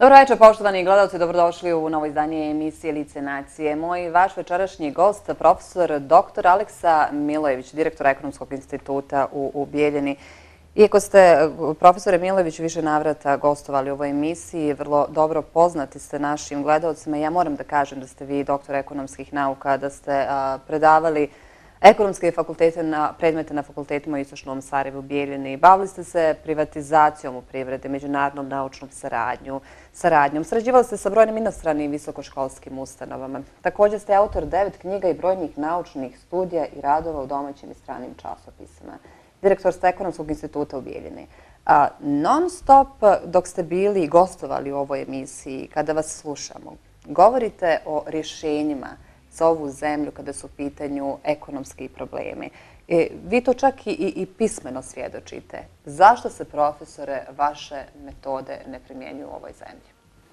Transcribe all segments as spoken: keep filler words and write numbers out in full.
Dobro večer, poštovani gledalci, dobrodošli u novo izdanje emisije Lice nacije. Moj vaš večerašnji gost, profesor doktor Aleksa Milojević, direktor Ekonomskog instituta u Bijeljini. Iako ste, profesore Milojević, više navrata gostovali u ovoj emisiji, vrlo dobro poznati ste našim gledalcima. Ja moram da kažem da ste vi doktor ekonomskih nauka, da ste predavali ekonomske fakultete na predmete na fakultetima u Istočnom Sarajevu, Bijeljini. Bavili ste se privatizacijom u privredi, međunarodnom naučnom saradnju, saradnjom. Sarađivali ste sa brojnim inostranim visokoškolskim ustanovama. Također ste autor devet knjiga i brojnih naučnih studija i radova u domaćim i stranim časopisima. Direktor ste Ekonomskog instituta u Bijeljini. Non stop, dok ste bili i gostovali u ovoj emisiji, kada vas slušamo, govorite o rješenjima za ovu zemlju kada su u pitanju ekonomski problemi. Vi to čak i pismeno svjedočite. Zašto se, profesore, vaše metode ne primjenjuju u ovoj zemlji?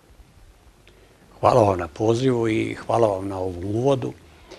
Hvala vam na pozivu i hvala vam na ovom uvodu.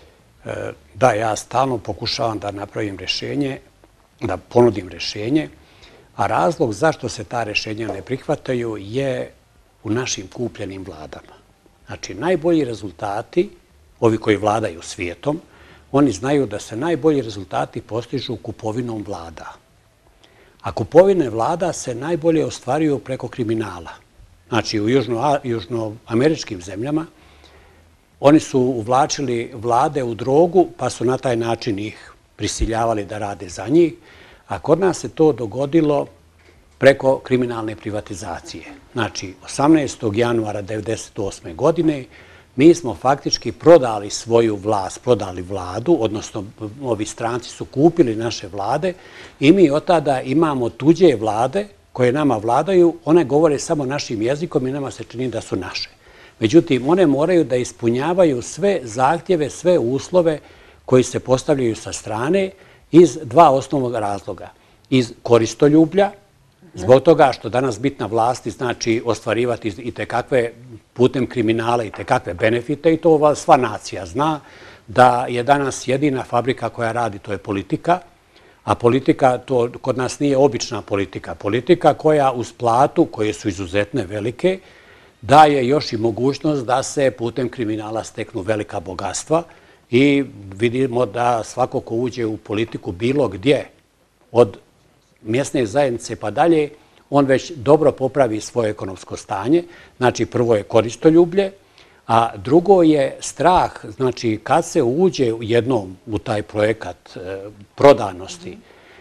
Da, ja stalno pokušavam da napravim rješenje, da ponudim rješenje, a razlog zašto se ta rješenja ne prihvataju je u našim kupljenim vladama. Znači, najbolji rezultati, ovi koji vladaju svijetom, oni znaju da se najbolji rezultati postižu kupovinom vlada. A kupovine vlada se najbolje ostvaruju preko kriminala. Znači, u južnoameričkim zemljama oni su uvlačili vlade u drogu, pa su na taj način ih prisiljavali da rade za njih, a kod nas se to dogodilo preko kriminalne privatizacije. Znači, osamnaestog januara devedeset osme. godine mi smo faktički prodali svoju vlast, prodali vladu, odnosno ovi stranci su kupili naše vlade i mi od tada imamo tuđe vlade koje nama vladaju, one govore samo našim jezikom i nama se čini da su naše. Međutim, one moraju da ispunjavaju sve zahtjeve, sve uslove koji se postavljaju sa strane iz dva osnovnog razloga. Iz koristoljublja, zbog toga što danas biti na vlasti znači ostvarivati i tekakve putem kriminala i tekakve benefite i to sva nacija zna da je danas jedina fabrika koja radi, to je politika, a politika to kod nas nije obična politika. Politika koja uz platu, koje su izuzetne velike, daje još i mogućnost da se putem kriminala steknu velika bogatstva i vidimo da svako ko uđe u politiku bilo gdje od mjesne zajednice pa dalje, on već dobro popravi svoje ekonomsko stanje. Znači, prvo je koristoljublje, a drugo je strah. Znači, kad se uđe jednom u taj projekat prodanosti,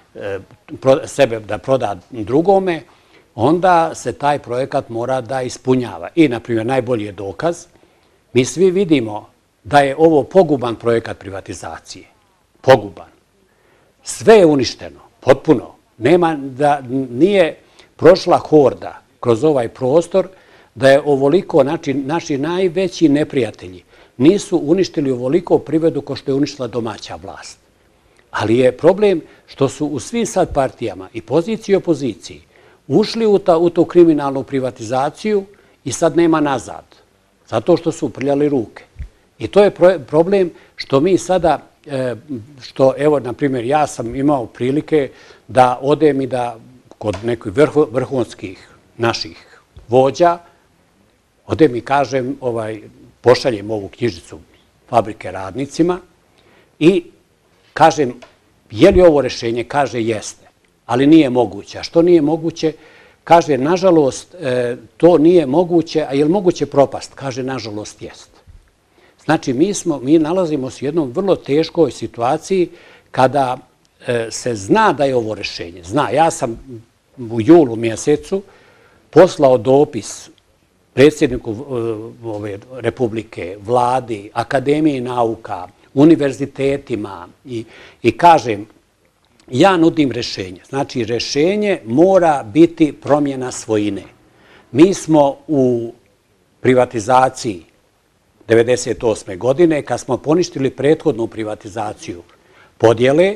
sebe da proda drugome, onda se taj projekat mora da ispunjava. I, na primjer, najbolji je dokaz. Mi svi vidimo da je ovo poguban projekat privatizacije. Poguban. Sve je uništeno, potpuno. Nema da nije prošla horda kroz ovaj prostor da je ovoliko, znači naši najveći neprijatelji nisu uništili ovoliko privredu kao što je uništila domaća vlast. Ali je problem što su u svim sad partijama i poziciji i opoziciji ušli u tu kriminalnu privatizaciju i sad nema nazad. Zato što su uprljali ruke. I to je problem što mi sada, što evo, na primjer, ja sam imao prilike da odem i da kod nekih vrhunskih naših vođa, odem i kažem, pošaljem ovu knjižicu Fabrike radnicima i kažem, je li ovo rješenje? Kaže, jeste, ali nije moguće. A što nije moguće? Kaže, nažalost, to nije moguće, a je li moguće propast? Kaže, nažalost, jest. Znači, mi smo, mi nalazimo se u jednom vrlo teškoj situaciji kada se zna da je ovo rješenje. Zna, ja sam u julu mjesecu poslao dopis predsjedniku Republike, vladi, Akademiji nauka, univerzitetima i kažem, ja nudim rješenje. Znači, rješenje mora biti promjena svojine. Mi smo u privatizaciji devedeset osme. godine, kad smo poništili prethodnu privatizaciju podjele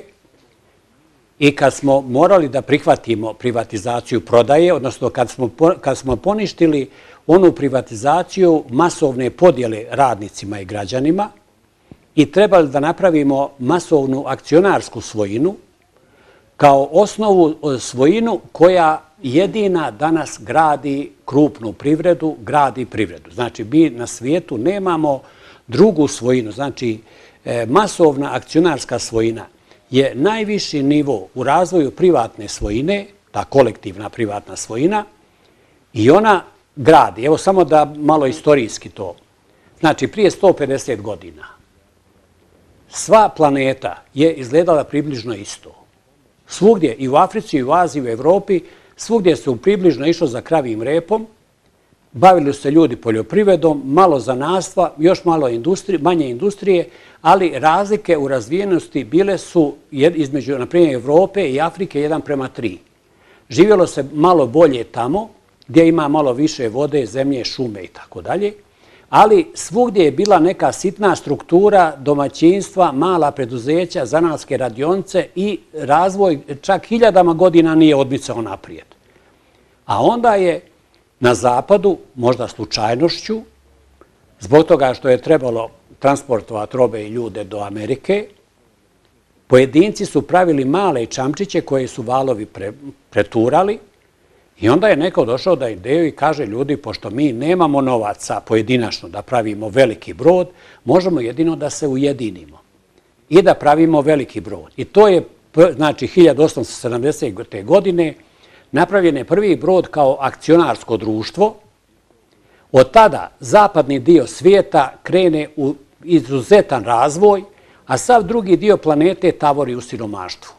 i kad smo morali da prihvatimo privatizaciju prodaje, odnosno kad smo poništili onu privatizaciju masovne podjele radnicima i građanima i trebali da napravimo masovnu akcionarsku svojinu kao osnovu svojinu koja jedina danas gradi krupnu privredu, gradi privredu. Znači, mi na svijetu nemamo drugu svojinu. Znači, masovna akcionarska svojina je najviši nivo u razvoju privatne svojine, ta kolektivna privatna svojina, i ona gradi. Evo samo da malo istorijski to. Znači, prije sto pedeset godina sva planeta je izgledala približno isto. Svugdje, i u Africi, i u Aziji, i u Evropi, svugdje su približno išlo za kravim repom, bavili su se ljudi poljoprivredom, malo zanatstva, još malo manje industrije, ali razlike u razvijenosti bile su između, na primjer, Evrope i Afrike jedan prema tri. Živjelo se malo bolje tamo, gdje ima malo više vode, zemlje, šume i tako dalje, ali svugdje je bila neka sitna struktura domaćinstva, mala preduzeća, zanatske radionice i razvoj čak hiljadama godina nije odmicao naprijed. A onda je na zapadu, možda slučajnošću, zbog toga što je trebalo transportovati robe i ljude do Amerike, pojedinci su pravili male čamčiće koje su valovi preturali i onda je neko došao da ideju i kaže, ljudi, pošto mi nemamo novaca pojedinačno da pravimo veliki brod, možemo jedino da se ujedinimo i da pravimo veliki brod. I to je, znači, hiljadu osamsto sedamdesete. godine napravljen je prvi brod kao akcionarsko društvo. Od tada zapadni dio svijeta krene u izuzetan razvoj, a sav drugi dio planete tavori u siromaštvu.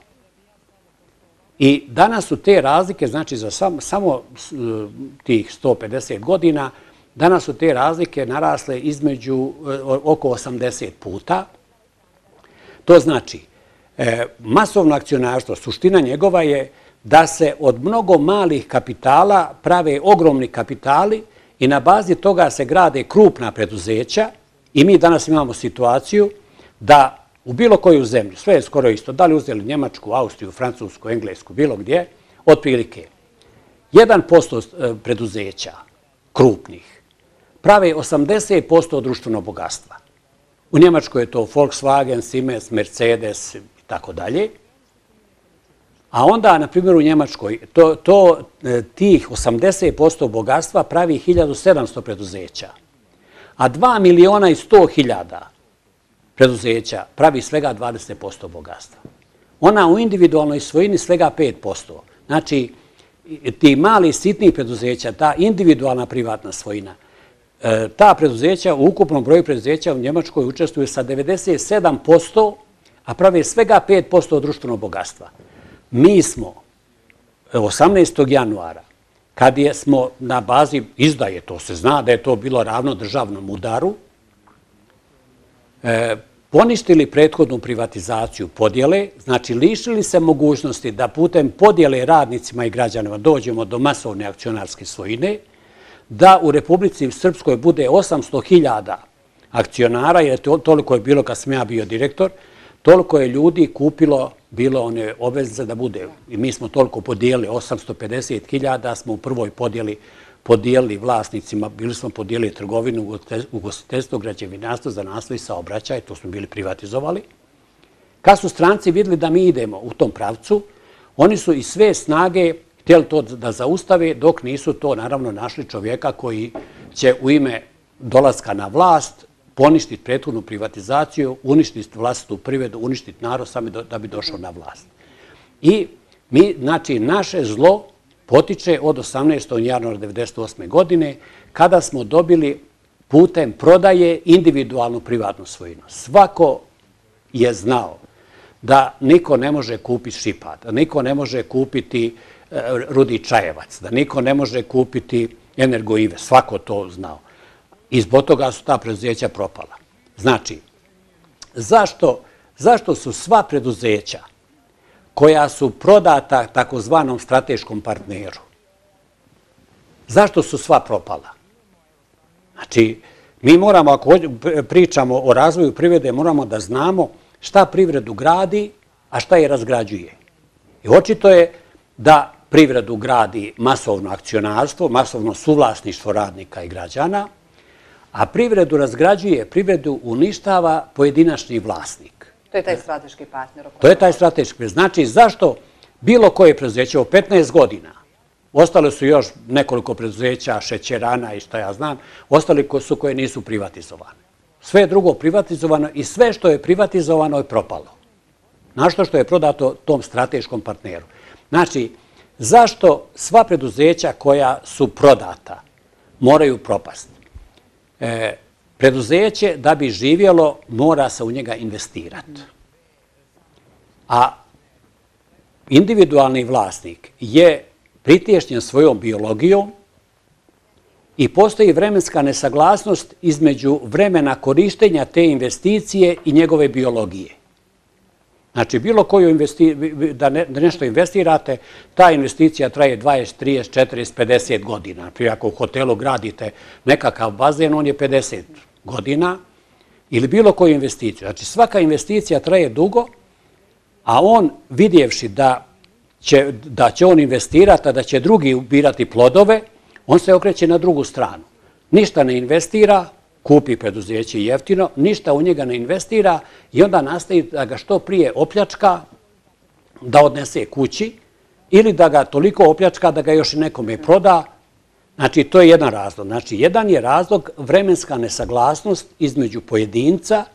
I danas su te razlike, znači za samo tih sto pedeset godina, danas su te razlike narasle između oko osamdeset puta. To znači, masovno akcionarstvo, suština njegova je da se od mnogo malih kapitala prave ogromni kapitali i na bazi toga se grade krupna preduzeća i mi danas imamo situaciju da u bilo koju zemlju, sve je skoro isto, da li uzeli Njemačku, Austriju, Francusku, Englesku, bilo gdje, otprilike jedan posto preduzeća krupnih prave osamdeset posto društvenog bogatstva. U Njemačkoj je to Volkswagen, Siemens, Mercedes i tako dalje. A onda, na primjer, u Njemačkoj, to, tih osamdeset posto bogatstva pravi hiljadu sedamsto preduzeća, a dva miliona i sto hiljada preduzeća pravi svega dvadeset posto bogatstva. Ona u individualnoj svojini svega pet posto. Znači, ti mali sitni preduzeća, ta individualna privatna svojina, ta preduzeća u ukupnom broju preduzeća u Njemačkoj učestvuju sa devedeset sedam posto, a prave svega pet posto društvenog bogatstva. Mi smo osamnaestog januara, kad smo na bazi izdaje, to se zna da je to bilo ravno državnom udaru, poništili prethodnu privatizaciju podjele, znači lišili se mogućnosti da putem podjele radnicima i građanima dođemo do masovne akcionarske svojine, da u Republici Srpskoj bude osamsto hiljada akcionara, jer toliko je bilo kad sam ja bio direktor, toliko je ljudi kupilo bilo one obveznice da bude. I mi smo toliko podijelili, osamsto pedeset hiljada smo u prvoj podjeli podijelili vlasnicima, bili smo podijelili trgovinu, ugostiteljstvo, građevinarstvo, zanatstvo i saobraćaj, to smo bili privatizovali. Kad su stranci vidjeli da mi idemo u tom pravcu, oni su i sve snage htjeli to da zaustave, dok nisu to naravno našli čovjeka koji će u ime dolaska na vlast poništiti prethodnu privatizaciju, uništiti vlastitu privredu, uništiti narod sami da bi došao na vlast. I mi, znači, naše zlo potiče od osamnaestog januara devedeset osme. godine, kada smo dobili putem prodaje individualnu privatnu svojinu. Svako je znao da niko ne može kupiti Šipat, da niko ne može kupiti Rudi Čajevac, da niko ne može kupiti Energoive. Svako to znao. I zbog toga su ta preduzeća propala. Znači, zašto, zašto su sva preduzeća koja su prodata takozvanom strateškom partneru, zašto su sva propala? Znači, mi moramo, ako pričamo o razvoju privrede, moramo da znamo šta privredu gradi, a šta je razgrađuje. I očito je da privredu gradi masovno akcionarstvo, masovno suvlasništvo radnika i građana, a privredu razgrađuje, privredu uništava pojedinačni vlasnik. To je taj strateški partner. To je taj strateški partner. Znači, zašto bilo koje preduzeće u petnaest godina Ostale su još nekoliko preduzeća, šećerana i šta ja znam, ostali su koje nisu privatizovane. Sve je drugo privatizovano i sve što je privatizovano je propalo. Našto što je prodato tom strateškom partneru. Znači, zašto sva preduzeća koja su prodata moraju propasti? E, preduzeće da bi živjelo mora se u njega investirati. A individualni vlasnik je pritješnjen svojom biologijom i postoji vremenska nesaglasnost između vremena korištenja te investicije i njegove biologije. Znači, bilo koju da nešto investirate, ta investicija traje dvadeset, trideset, četrdeset, pedeset godina. Prije ako u hotelu gradite nekakav bazen, on je pedeset godina ili bilo koju investiciju. Znači, svaka investicija traje dugo, a on vidjevši da će, da će on investirati, a da će drugi ubirati plodove, on se okreće na drugu stranu. Ništa ne investira, kupi preduzeće jeftino, ništa u njega ne investira i onda nastavi da ga što prije opljačka, da odnese kući ili da ga toliko opljačka da ga još i nekome proda. Znači, to je jedan razlog. Znači, jedan je razlog vremenska nesaglasnost između pojedinca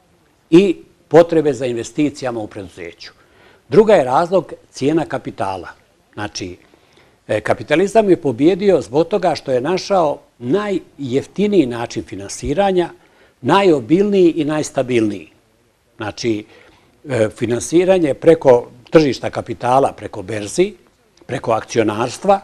i potrebe za investicijama u preduzeću. Druga je razlog cijena kapitala. Znači, kapitalizam je pobjedio zbog toga što je našao najjeftiniji način finansiranja, najobilniji i najstabilniji. Znači, finansiranje preko tržišta kapitala, preko berzi, preko akcionarstva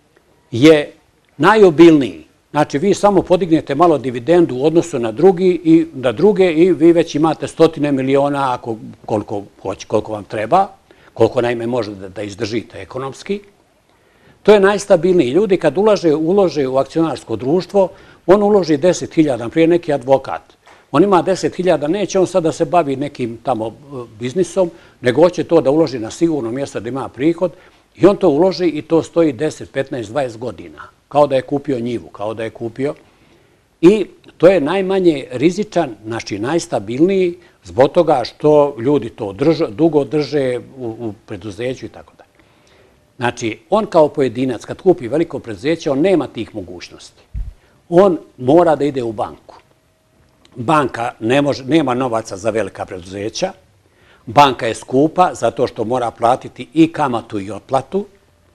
je najobilniji. Znači, vi samo podignete malo dividendu u odnosu na drugi i na druge i vi već imate stotine miliona ako koliko hoće, koliko vam treba, koliko naime možete da izdržite ekonomski. To je najstabilniji. Ljudi kad ulože, ulože u akcionarsko društvo, on uloži deset hiljada, prije neki advokat. On ima deset hiljada, neće on sad da se bavi nekim tamo biznisom, nego hoće to da uloži na sigurno mjesto da ima prihod i on to uloži i to stoji deset, petnaest, dvadeset godina. Kao da je kupio njivu, kao da je kupio. I to je najmanje rizičan, znači najstabilniji, zbog toga što ljudi to drže, dugo drže u, u preduzeću i tako dalje. Znači, on kao pojedinac, kad kupi veliko preduzeće, on nema tih mogućnosti. On mora da ide u banku. Banka ne može, nema novaca za velika preduzeća. Banka je skupa zato što mora platiti i kamatu i otplatu.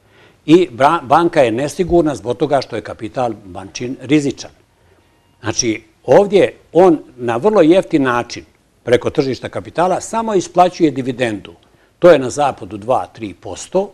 I banka je nesigurna zbog toga što je kapital bančin rizičan. Znači, ovdje on na vrlo jeftin način preko tržišta kapitala samo isplaćuje dividendu. To je na zapadu dva do tri posto,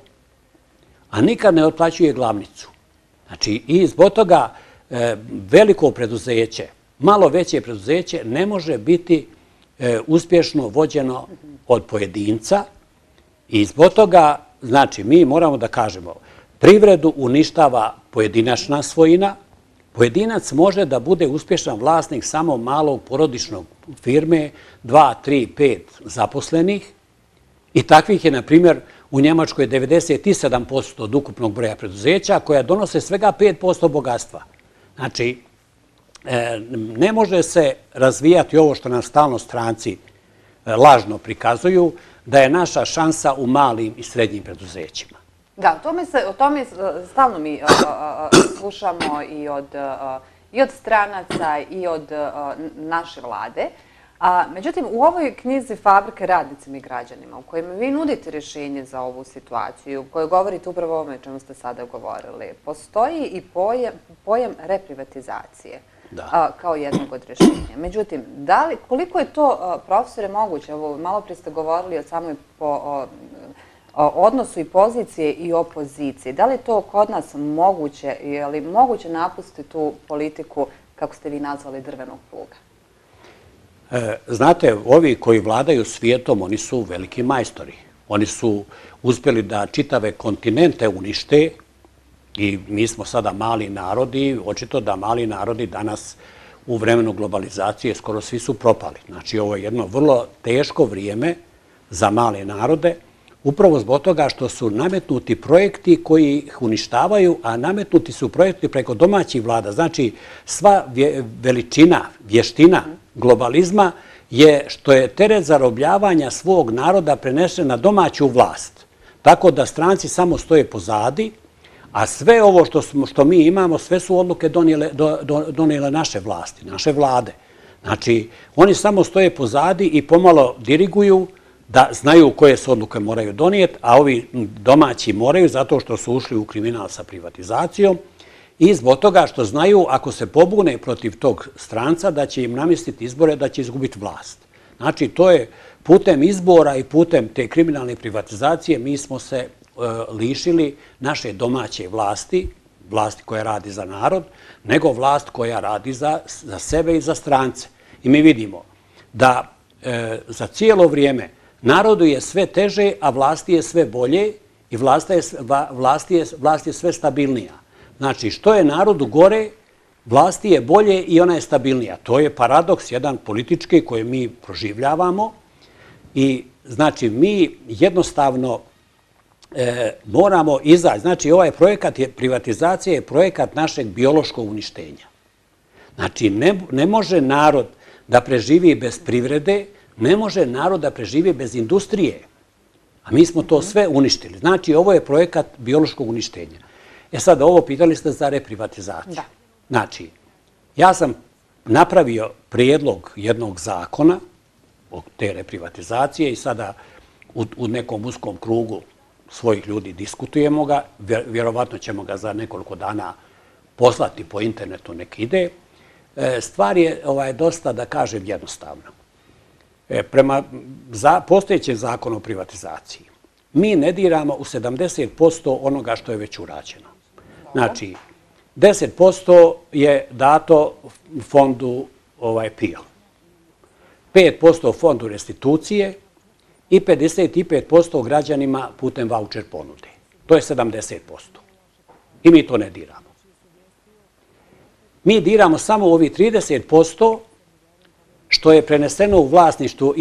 a nikad ne otplaćuje glavnicu. Znači, i zbog toga e, veliko preduzeće, malo veće preduzeće ne može biti e, uspješno vođeno od pojedinca i zbog toga, znači, mi moramo da kažemo, privredu uništava pojedinačna svojina, pojedinac može da bude uspješan vlasnik samo malog porodičnog firme, dva, tri, pet zaposlenih i takvih je, na primjer, u Njemačkoj devedeset sedam posto od ukupnog broja preduzeća koja donose svega pet posto bogatstva. Znači, ne može se razvijati ovo što nam stalno stranci lažno prikazuju, da je naša šansa u malim i srednjim preduzećima. Da, o tome, se, o tome stalno mi a, a, slušamo i od, a, i od stranaca i od a, naše vlade. A, međutim, u ovoj knjizi Fabrike radnicima i građanima, u kojima vi nudite rješenje za ovu situaciju, u kojoj govorite upravo o ovome čemu ste sada govorili, postoji i pojam, pojam reprivatizacije a, kao jednog od rješenja. Međutim, da li, koliko je to, a, profesore, moguće? Evo, malo prije ste govorili o samoj po, o, o odnosu i pozicije i opozicije. Da li je to kod nas moguće? Je li moguće napustiti tu politiku, kako ste vi nazvali, drvenog pluga? Znate, ovi koji vladaju svijetom, oni su veliki majstori. Oni su uspjeli da čitave kontinente unište i mi smo sada mali narodi, očito da mali narodi danas u vremenu globalizacije skoro svi su propali. Znači, ovo je jedno vrlo teško vrijeme za male narode, upravo zbog toga što su nametnuti projekti koji ih uništavaju, a nametnuti su projekti preko domaćih vlada. Znači, sva veličina, vještina globalizma je što je teret zarobljavanja svog naroda prenesen na domaću vlast. Tako da stranci samo stoje pozadi, A sve ovo što mi imamo, sve su odluke donijele naše vlasti, naše vlade. Znači, oni samo stoje pozadi i pomalo diriguju da znaju koje se odluke moraju donijeti, a ovi domaći moraju zato što su ušli u kriminal sa privatizacijom i zbog toga što znaju ako se pobune protiv tog stranca da će im namjestiti izbore, da će izgubiti vlast. Znači, to je putem izbora i putem te kriminalne privatizacije mi smo se lišili naše domaće vlasti, vlasti koja radi za narod, nego vlast koja radi za sebe i za strance. I mi vidimo da za cijelo vrijeme narodu je sve teže, a vlasti je sve bolje i vlast je sve stabilnija. Znači, što je narodu gore, vlasti je bolje i ona je stabilnija. To je paradoks, jedan politički koji mi proživljavamo i znači mi jednostavno moramo izaći. Znači, ovaj projekat privatizacije je projekat našeg biološkog uništenja. Znači, ne može narod da preživi bez privrede, ne može narod da preživi bez industrije. A mi smo to sve uništili. Znači, ovo je projekat biološkog uništenja. E sad, ovo pitali ste za reprivatizaciju. Znači, ja sam napravio prijedlog jednog zakona o te reprivatizacije i sada u nekom uskom krugu svojih ljudi diskutujemo ga. Vjerovatno ćemo ga za nekoliko dana poslati po internetu nek ide. Stvar je dosta, da kažem, jednostavna. Prema postojećem zakonu o privatizaciji, mi ne diramo u sedamdeset posto onoga što je već urađeno. Znači, deset posto je dato fondu P I O, pet posto fondu restitucije i pedeset pet posto građanima putem vaučer ponude. To je sedamdeset posto. I mi to ne diramo. Mi diramo samo ovi trideset posto što je preneseno u vlasništvu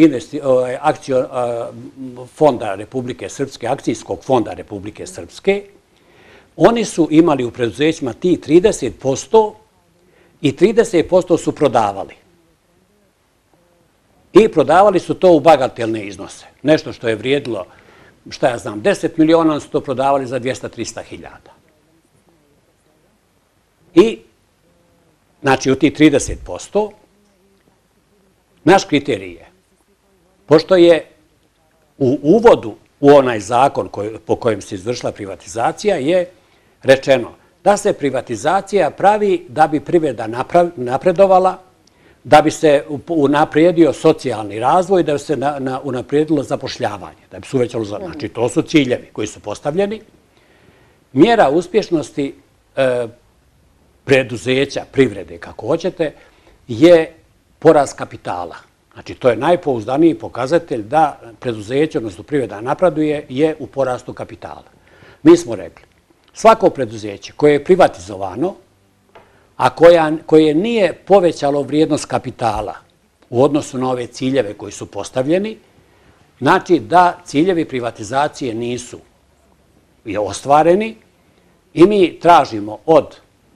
fonda Republike Srpske, akcijskog fonda Republike Srpske. Oni su imali u preduzećima ti trideset posto i trideset posto su prodavali. I prodavali su to u bagatelne iznose. Nešto što je vrijedilo, šta ja znam, deset miliona, su to prodavali za dvjesto do trista hiljada. I, znači, u tih trideset posto naš kriterij je, pošto je u uvodu u onaj zakon po kojem se izvršila privatizacija, je rečeno da se privatizacija pravi da bi privreda napredovala, da bi se unaprijedio socijalni razvoj, da bi se unaprijedilo zapošljavanje, da bi se uvećalo. Znači, to su ciljevi koji su postavljeni. Mjera uspješnosti preduzeća, privrede, kako hoćete, je porast kapitala. Znači, to je najpouzdaniji pokazatelj da preduzeće, odnosno privreda napreduje, je u porastu kapitala. Mi smo rekli, svako preduzeće koje je privatizovano, a koje nije povećalo vrijednost kapitala u odnosu na ove ciljeve koji su postavljeni, znači da ciljevi privatizacije nisu ostvareni i mi tražimo od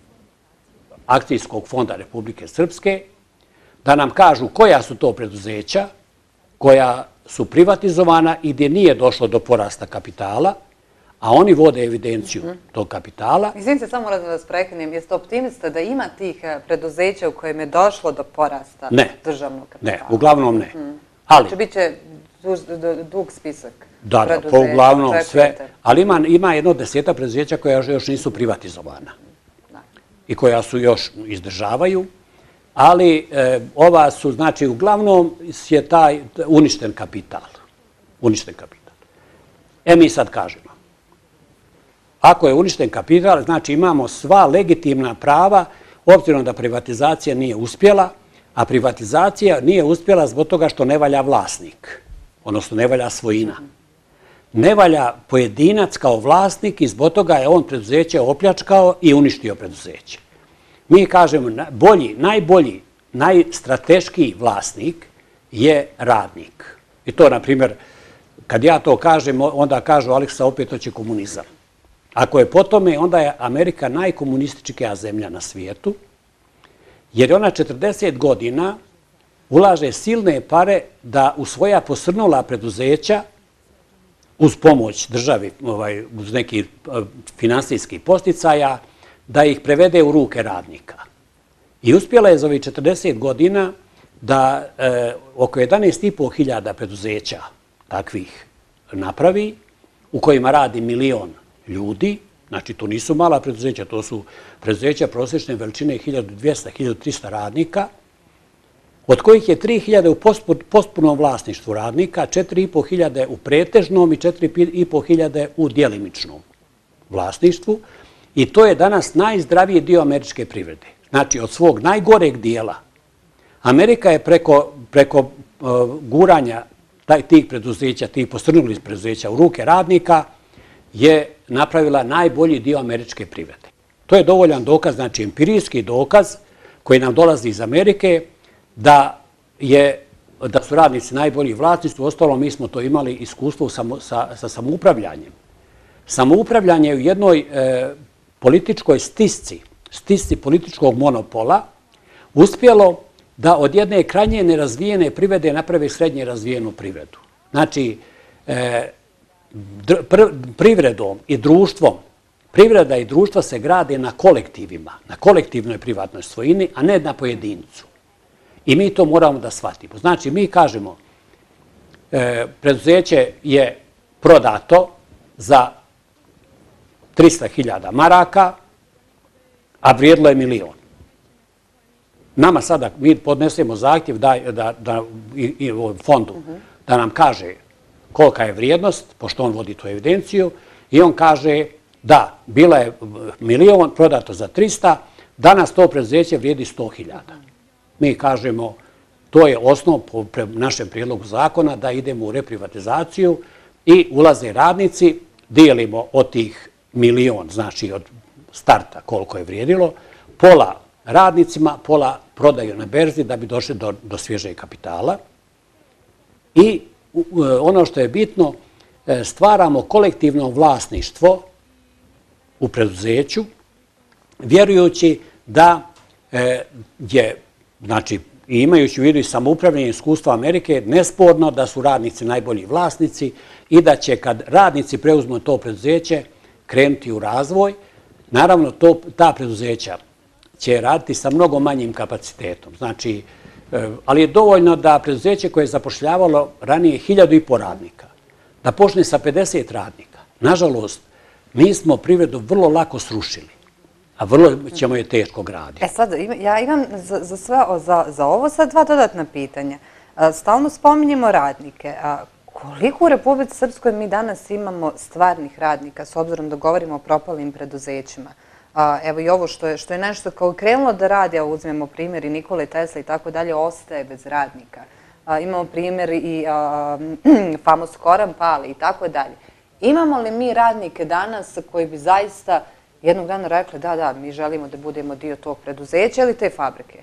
akcijskog fonda Republike Srpske da nam kažu koja su to preduzeća koja su privatizovana i gdje nije došlo do porasta kapitala, a oni vode evidenciju tog kapitala. Izvinite, samo moram da vas prekinem, jeste optimista da ima tih preduzeća u kojem je došlo do porasta državnog kapitala? Ne, uglavnom ne. Znači, bit će dug spisak preduzeća. Da, da, to uglavnom sve. Ali ima jedno deseta preduzeća koja još nisu privatizovana i koja su još izdržavaju, ali ova su, znači, uglavnom je taj uništen kapital. Uništen kapital. E, mi sad kažemo, ako je uništen kapital, znači imamo sva legitimna prava, obzirom da privatizacija nije uspjela, a privatizacija nije uspjela zbog toga što ne valja vlasnik, odnosno ne valja svojina. Ne valja pojedinac kao vlasnik i zbog toga je on preduzeće opljačkao i uništio preduzeće. Mi kažemo, bolji, najbolji, najstrateškiji vlasnik je radnik. I to, na primjer, kad ja to kažem, onda kažu Aleksa, opet to će komunizam. Ako je po tome, onda je Amerika najkomunističkija zemlja na svijetu, jer ona četrdeset godina ulaže silne pare da u svoja posrnula preduzeća uz pomoć državi, uz neki finansijski posticaja, da ih prevede u ruke radnika. I uspjela je za ovih četrdeset godina da oko jedanaest i po hiljada preduzeća takvih napravi, u kojima radi milion ljudi. Znači, to nisu mala preduzeća, to su preduzeća prosječne veličine hiljadu dvjesto do hiljadu trista radnika, od kojih je tri hiljade u potpunom vlasništvu radnika, četiri i po hiljade u pretežnom i četiri i po hiljade u djelimičnom vlasništvu. I to je danas najzdraviji dio američke privrede. Znači, od svog najgoreg dijela, Amerika je preko guranja tih preduzeća, tih postrnulih preduzeća u ruke radnika, je napravila najbolji dio američke privrede. To je dovoljan dokaz, znači empirijski dokaz koji nam dolazi iz Amerike, da su radnici najbolji vlasništvu. Ostalo, mi smo to imali iskustvo sa samoupravljanjem. Samoupravljanje je u jednoj političkoj stisci, stisci političkog monopola, uspjelo da od jedne krajnje nerazvijene privrede naprave srednje razvijenu privredu. Znači, privredom i društvom, privreda i društva se grade na kolektivima, na kolektivnoj privatnoj svojini, a ne na pojedincu. I mi to moramo da shvatimo. Znači, mi kažemo, preduzeće je prodato za trista hiljada maraka, a vrijedilo je milion. Nama sada, mi podnesemo zahtjev fondu da nam kaže kolika je vrijednost, pošto on vodi tu evidenciju, i on kaže da, bila je milion, prodato za trista, danas to preduzeće vrijedi sto hiljada. Mi kažemo, to je osnov po našem prijedlogu zakona da idemo u reprivatizaciju i ulaze radnici, dijelimo od tih milion, znači od starta koliko je vrijedilo, pola radnicima, pola prodaju na berzi da bi došli do svježeg kapitala. I ono što je bitno, stvaramo kolektivno vlasništvo u preduzeću, vjerujući da je, znači, imajući u vidu i samoupravljanje iskustva Amerike, nesporno da su radnici najbolji vlasnici i da će, kad radnici preuzmu to preduzeće, krenuti u razvoj. Naravno, ta preduzeća će raditi sa mnogo manjim kapacitetom. Znači, ali je dovoljno da preduzeće koje je zapošljavalo ranije hiljadu i po radnika, da počne sa pedeset radnika. Nažalost, mi smo privredu vrlo lako srušili, a vrlo ćemo je teško graditi. E sad, ja imam za ovo sad dva dodatna pitanja. Stalno spominjemo radnike. Koliko u Republici Srpskoj mi danas imamo stvarnih radnika, s obzirom da govorimo o propalim preduzećima? Evo i ovo što je nešto kao krenulo da radi, a uzmemo primjer i Nikole Tesla i tako dalje, ostaje bez radnika. Imamo primjer i famos Koran Pali i tako dalje. Imamo li mi radnike danas koji bi zaista jednog dana rekli da, da, mi želimo da budemo dio tog preduzeća ili te fabrike?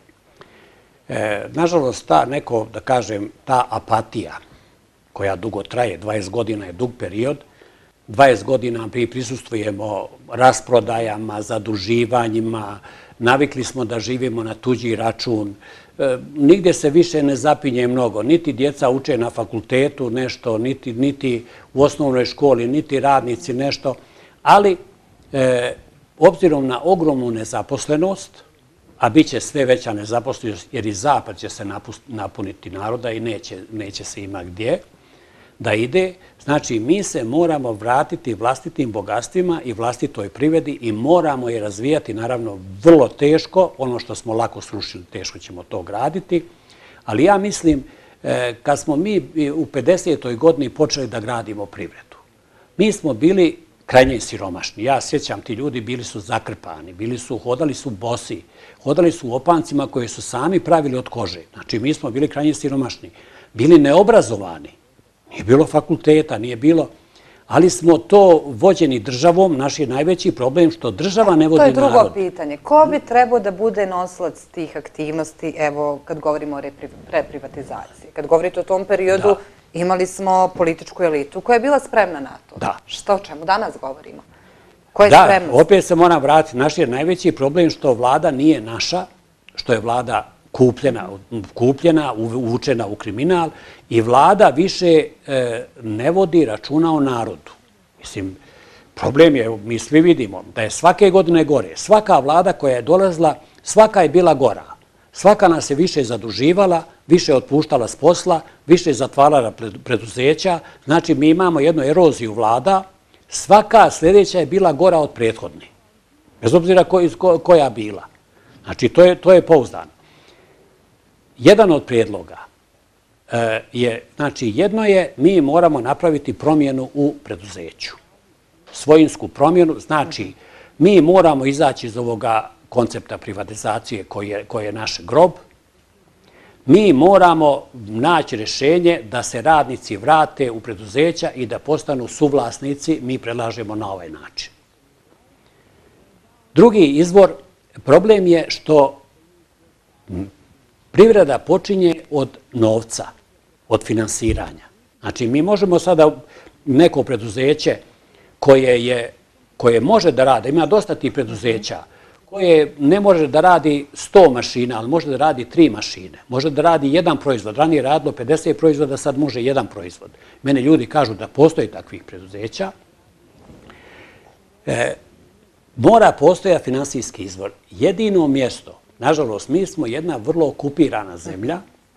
Nažalost, ta neko, da kažem, ta apatija koja dugo traje, dvadeset godina je dug period, dvadeset godina mi prisustvujemo rasprodajama, zaduživanjima, navikli smo da živimo na tuđi račun, nigdje se više ne zapinje mnogo, niti djeca uče na fakultetu nešto, niti u osnovnoj školi, niti radnici nešto, ali obzirom na ogromnu nezaposlenost, a bit će sve veća nezaposlenost jer i zapad će se napuniti naroda i neće se ima gdje da ide, znači mi se moramo vratiti vlastitim bogatstvima i vlastitoj privredi i moramo je razvijati, naravno vrlo teško, ono što smo lako srušili, teško ćemo to graditi, ali ja mislim kad smo mi u pedesetoj godini počeli da gradimo privredu, mi smo bili krajnje siromašni. Ja sjećam, ti ljudi bili su zakrpani, bili su, hodali su bosi, hodali su u opancima koje su sami pravili od kože. Znači, mi smo bili krajnje siromašni, bili neobrazovani. Nije bilo fakulteta, nije bilo, ali smo to vođeni državom, naš je najveći problem što država ne vodi narod. To je drugo pitanje. Ko bi trebao da bude nosilac tih aktivnosti, evo, kad govorimo o reprivatizaciji? Kad govorite o tom periodu, imali smo političku elitu koja je bila spremna na to. Da. Što o čemu danas govorimo? Koja je spremnost? Da, opet se moram vratiti. Naš je najveći problem što vlada nije naša, što je vlada kupljena, kupljena, uvučena u kriminal i vlada više ne vodi računa o narodu. Mislim, problem je, mi svi vidimo, da je svake godine gore. Svaka vlada koja je dolazila, svaka je bila gora. Svaka nas je više zaduživala, više otpuštala s posla, više zatvarala preduzeća. Znači, mi imamo jednu eroziju vlada. Svaka sljedeća je bila gora od prethodne. Bez obzira koja bila. Znači, to je pouzdano. Jedan od prijedloga je, znači, jedno je, mi moramo napraviti promjenu u preduzeću. Svojinsku promjenu, znači, mi moramo izaći iz ovoga koncepta privatizacije koji je naš grob. Mi moramo naći rješenje da se radnici vrate u preduzeća i da postanu suvlasnici, mi predlažemo na ovaj način. Drugi izvor, problem je što privreda počinje od novca, od finansiranja. Znači, mi možemo sada neko preduzeće koje može da rade, ima dosta tih preduzeća, koje ne može da radi sto mašina, ali može da radi tri mašine. Može da radi jedan proizvod. Ranije je radilo pedeset proizvoda, sad može jedan proizvod. Mene ljudi kažu da postoji takvih preduzeća. Mora postoja finansijski izvor. Jedino mjesto, nažalost, mi smo jedna vrlo okupirana zemlja.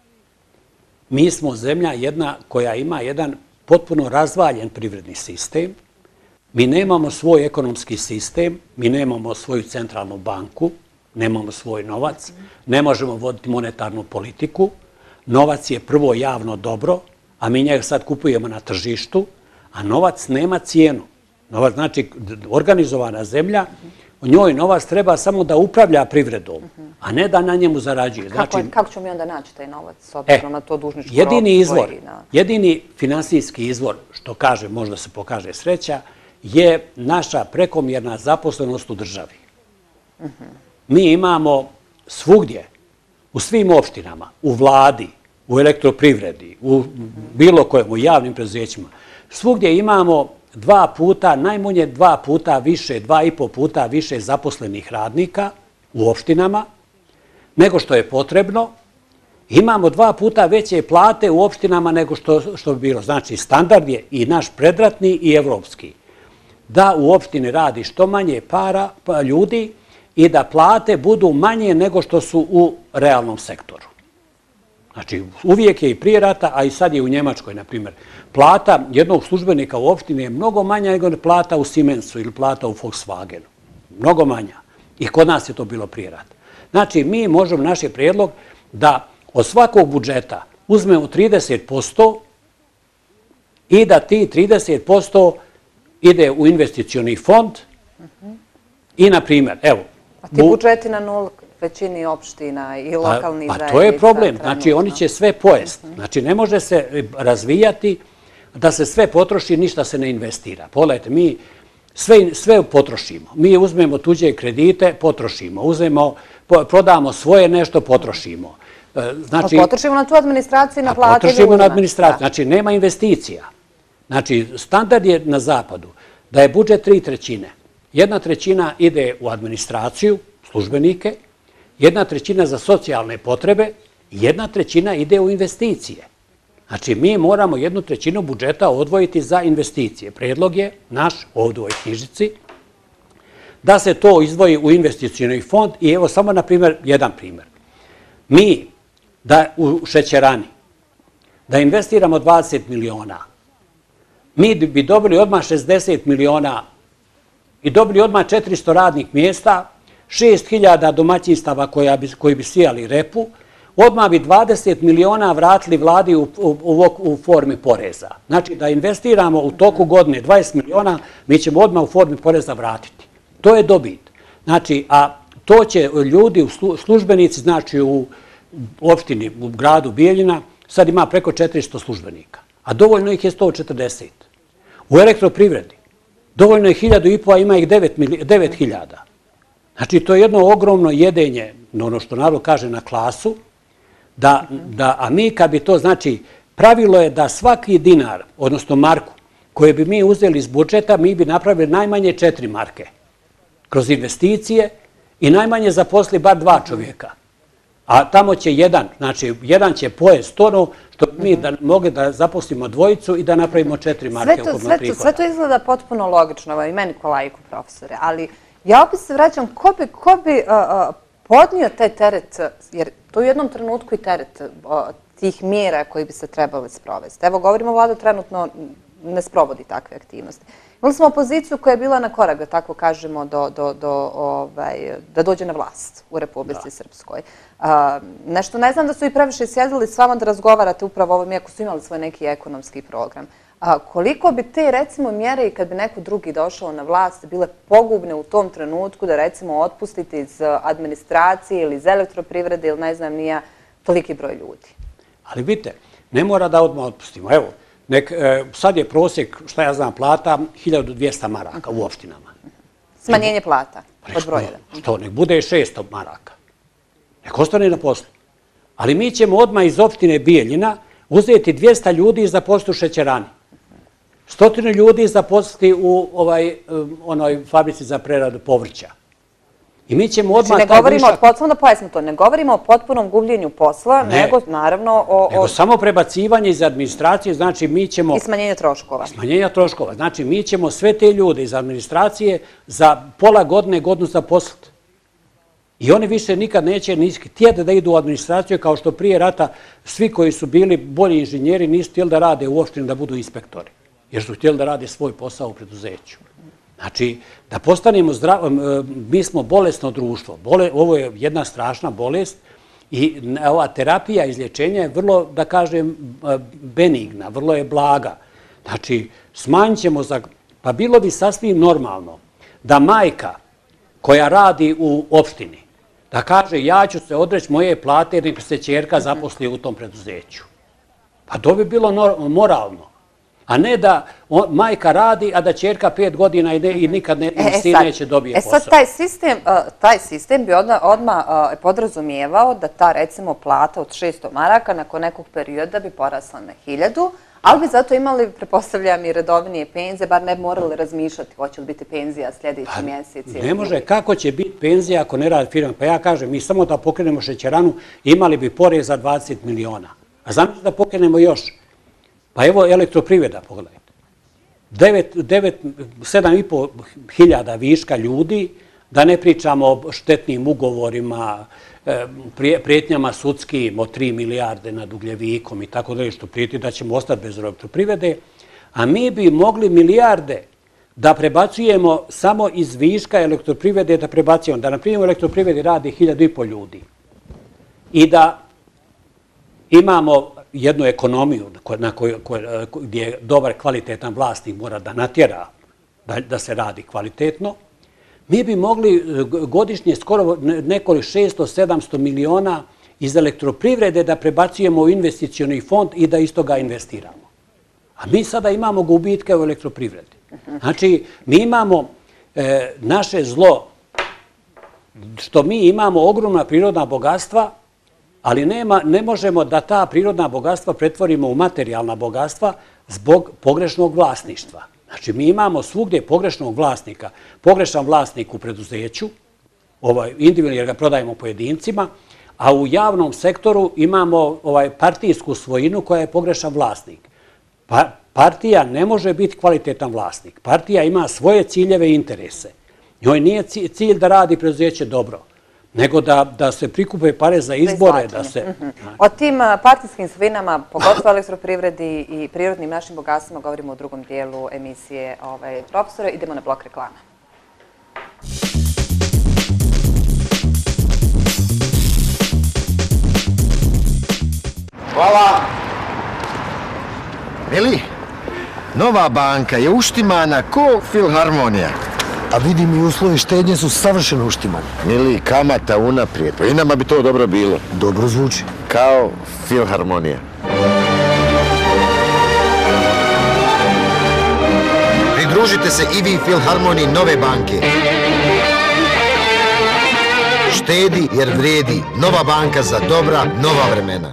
Mi smo zemlja jedna koja ima jedan potpuno razvaljen privredni sistem. Mi nemamo svoj ekonomski sistem, mi nemamo svoju centralnu banku, nemamo svoj novac, ne možemo voditi monetarnu politiku. Novac je prvo javno dobro, a mi njega sad kupujemo na tržištu, a novac nema cijenu. Novac znači organizovana zemlja, u njoj novac treba samo da upravlja privredom, a ne da na njemu zarađuje. Kako ćemo mi onda naći taj novac s obzirom na to dužničko rob? Jedini izvor, jedini finansijski izvor, što kaže, možda se pokaže sreća, je naša prekomjerna zaposlenost u državi. Mi imamo svugdje, u svim opštinama, u vladi, u elektroprivredi, u bilo kojem, u javnim preduzećima, svugdje imamo dva puta, najmanje dva puta više, dva i po puta više zaposlenih radnika u opštinama, nego što je potrebno. Imamo dva puta veće plate u opštinama nego što bi bilo. Znači, standard je i naš predratni i evropski. Da u opštini radi što manje para ljudi i da plate budu manje nego što su u realnom sektoru. Znači, uvijek je i prije rata, a i sad je u Njemačkoj, na primjer. Plata jednog službenika u opštini je mnogo manja nego plata u Siemensu ili plata u Volkswagenu. Mnogo manja. I kod nas je to bilo prije rata. Znači, mi možemo, naš je prijedlog da od svakog budžeta uzmemo trideset posto i da ti trideset posto ide u investicioni fond i, na primjer, evo... A ti budžeti na nul većini opština i lokalnih zajednica... Pa to je problem. Znači, oni će sve pojesti. Znači, ne može se razvijati da se sve potroši, ništa se ne investira. Pogledajte, mi sve potrošimo. Mi uzmemo tuđe kredite, potrošimo. Uzmemo, prodamo svoje nešto, potrošimo. Znači, potrošimo na tu administraciju i na plate ljudima. Potrošimo na administraciju. Znači, nema investicija. Znači, standard je na zapadu da je budžet tri trećine. Jedna trećina ide u administraciju, službenike, jedna trećina za socijalne potrebe i jedna trećina ide u investicije. Znači, mi moramo jednu trećinu budžeta odvojiti za investicije. Predlog je naš ovdje u ovoj knjižici da se to izdvoji u investicioni fond i evo samo, na primjer, jedan primjer. Mi da u šećerani da investiramo dvadeset miliona, mi bi dobili odmah šezdeset miliona i dobili odmah četiristo radnih mjesta, šest hiljada domaćinstava koji bi sijali repu, odmah bi dvadeset miliona vratili vladi u formi poreza. Znači, da investiramo u toku godine dvadeset miliona, mi ćemo odmah u formi poreza vratiti. To je dobit. Znači, a to će ljudi, službenici, znači u opštini, u gradu Bijeljina, sad ima preko četiristo službenika, a dovoljno ih je sto četrdeset. U elektroprivredi dovoljno je hiljadu i po, a ima ih devet hiljada. Znači, to je jedno ogromno jedenje, ono što narod kaže, na klasu, a mi kad bi to, znači, pravilo je da svaki dinar, odnosno marku, koje bi mi uzeli iz budžeta, mi bi napravili najmanje četiri marke kroz investicije i najmanje zaposli bar dva čovjeka. A tamo će jedan, znači jedan će pojest ono što mi mogli da zaposlimo dvojicu i da napravimo četiri marke ukupno prihoda. Sve to izgleda potpuno logično, i meni ko laiku, profesore, ali ja opet se vraćam, ko bi podnio taj teret, jer to u jednom trenutku i teret tih mjera koji bi se trebali sprovesti. Evo, govorimo, vlada trenutno ne sprovodi takve aktivnosti. Imali smo opoziciju koja je bila na korak, da tako kažemo, da dođe na vlast u Republici Srpskoj. Nešto ne znam da su i previše sjedili s vama da razgovarate upravo o ovom, iako su imali svoj neki ekonomski program. Koliko bi te, recimo, mjere i kad bi neko drugi došao na vlast bile pogubne u tom trenutku da, recimo, otpustite iz administracije ili iz elektroprivrede ili ne znam nija toliki broj ljudi? Ali vidite, ne mora da odmah otpustimo. Evo, sad je prosjek, šta ja znam, plata hiljadu dvjesto maraka u opštinama. Smanjenje plata od broja. Što, nek bude šesto maraka. Nek ostane na poslu. Ali mi ćemo odmah iz opštine Bijeljina uzeti dvjesto ljudi za postu šećerani. Stotinu ljudi zaposliti u onoj fabrici za preradu povrća. I mi ćemo odmah... Znači, ne govorimo, samo da pojasnim to, ne govorimo o potpunom gubljenju posla, nego naravno o... Nego samo prebacivanje iz administracije, znači mi ćemo... I smanjenje troškova. Smanjenja troškova. Znači, mi ćemo sve te ljude iz administracije za pola godine, godinu zaposliti. I oni više nikad neće htjeti da idu u administraciju, kao što prije rata svi koji su bili bolji inženjeri nisu htjeli da rade u opštini, da budu inspektori, jer su htjeli da rade svoj posao u preduzeću. Znači, da postanemo zdravo, mi smo bolesno društvo. Ovo je jedna strašna bolest i ova terapija izlječenja je vrlo, da kažem, benigna, vrlo je blaga. Znači, smanjit ćemo za... Pa bilo bi sasvim normalno da majka koja radi u opštini, da kaže ja ću se odreći moje plate jer se ćerka zaposli u tom preduzeću. Pa to bi bilo moralno. A ne da majka radi, a da ćerka pet godina i nikad sin neće dobije posao. E sad, taj sistem bi odmah podrazumijevao da ta, recimo, plata od šesto maraka nakon nekog perioda bi porasla na hiljadu, ali bi zato imali, prepostavljam, i redovnije penzije, bar ne bi morali razmišljati hoće li biti penzija sljedeći mjesec. Ne može, kako će biti penzija ako ne radi firma? Pa ja kažem, mi samo da pokrenemo šećeranu, imali bi porez za dvadeset miliona. A znam da pokrenemo još. Pa evo elektroprivreda, pogledajte. sedam i po hiljada viška ljudi, da ne pričamo o štetnim ugovorima, prijetnjama sudskim o tri milijarde nad ugljevikom i tako dalje, što prijeti da ćemo ostati bez elektroprivrede, a mi bi mogli milijarde da prebacujemo samo iz viška elektroprivrede, da prebacujemo, da na primjer u elektroprivredi radi hiljadu i po ljudi i da imamo jednu ekonomiju gdje dobar kvalitetan vlasnik mora da natjera da se radi kvalitetno, mi bi mogli godišnje skoro nekoliko šesto sedamsto miliona iz elektroprivrede da prebacujemo u investicioni fond i da iz toga investiramo. A mi sada imamo gubitke u elektroprivredi. Znači, mi imamo naše zlo, što mi imamo ogromna prirodna bogatstva, ali ne možemo da ta prirodna bogatstva pretvorimo u materijalna bogatstva zbog pogrešnog vlasništva. Znači, mi imamo svugdje pogrešnog vlasnika, pogrešan vlasnik u preduzeću, individualno jer ga prodajemo pojedincima, a u javnom sektoru imamo partijsku svojinu koja je pogrešan vlasnik. Partija ne može biti kvalitetan vlasnik. Partija ima svoje ciljeve i interese. Njoj nije cilj da radi preduzeće dobro, nego da se prikupe pare za izbore. O tim partijskim svinama, pogotovo elektroprivredi i prirodnim našim bogatstvima, govorimo u drugom dijelu emisije profesora. Idemo na blok reklama. Hvala. Mili, nova banka je uštimana ko filharmonija. A vidim i uslovi štednje su savršeno uštimani. Mili, kamata unaprijed. Pa i nama bi to dobro bilo. Dobro zvuči. Kao filharmonija. Pridružite se i vi filharmoniji Nove banke. Štedi jer vredi. Nova banka za dobra, nova vremena.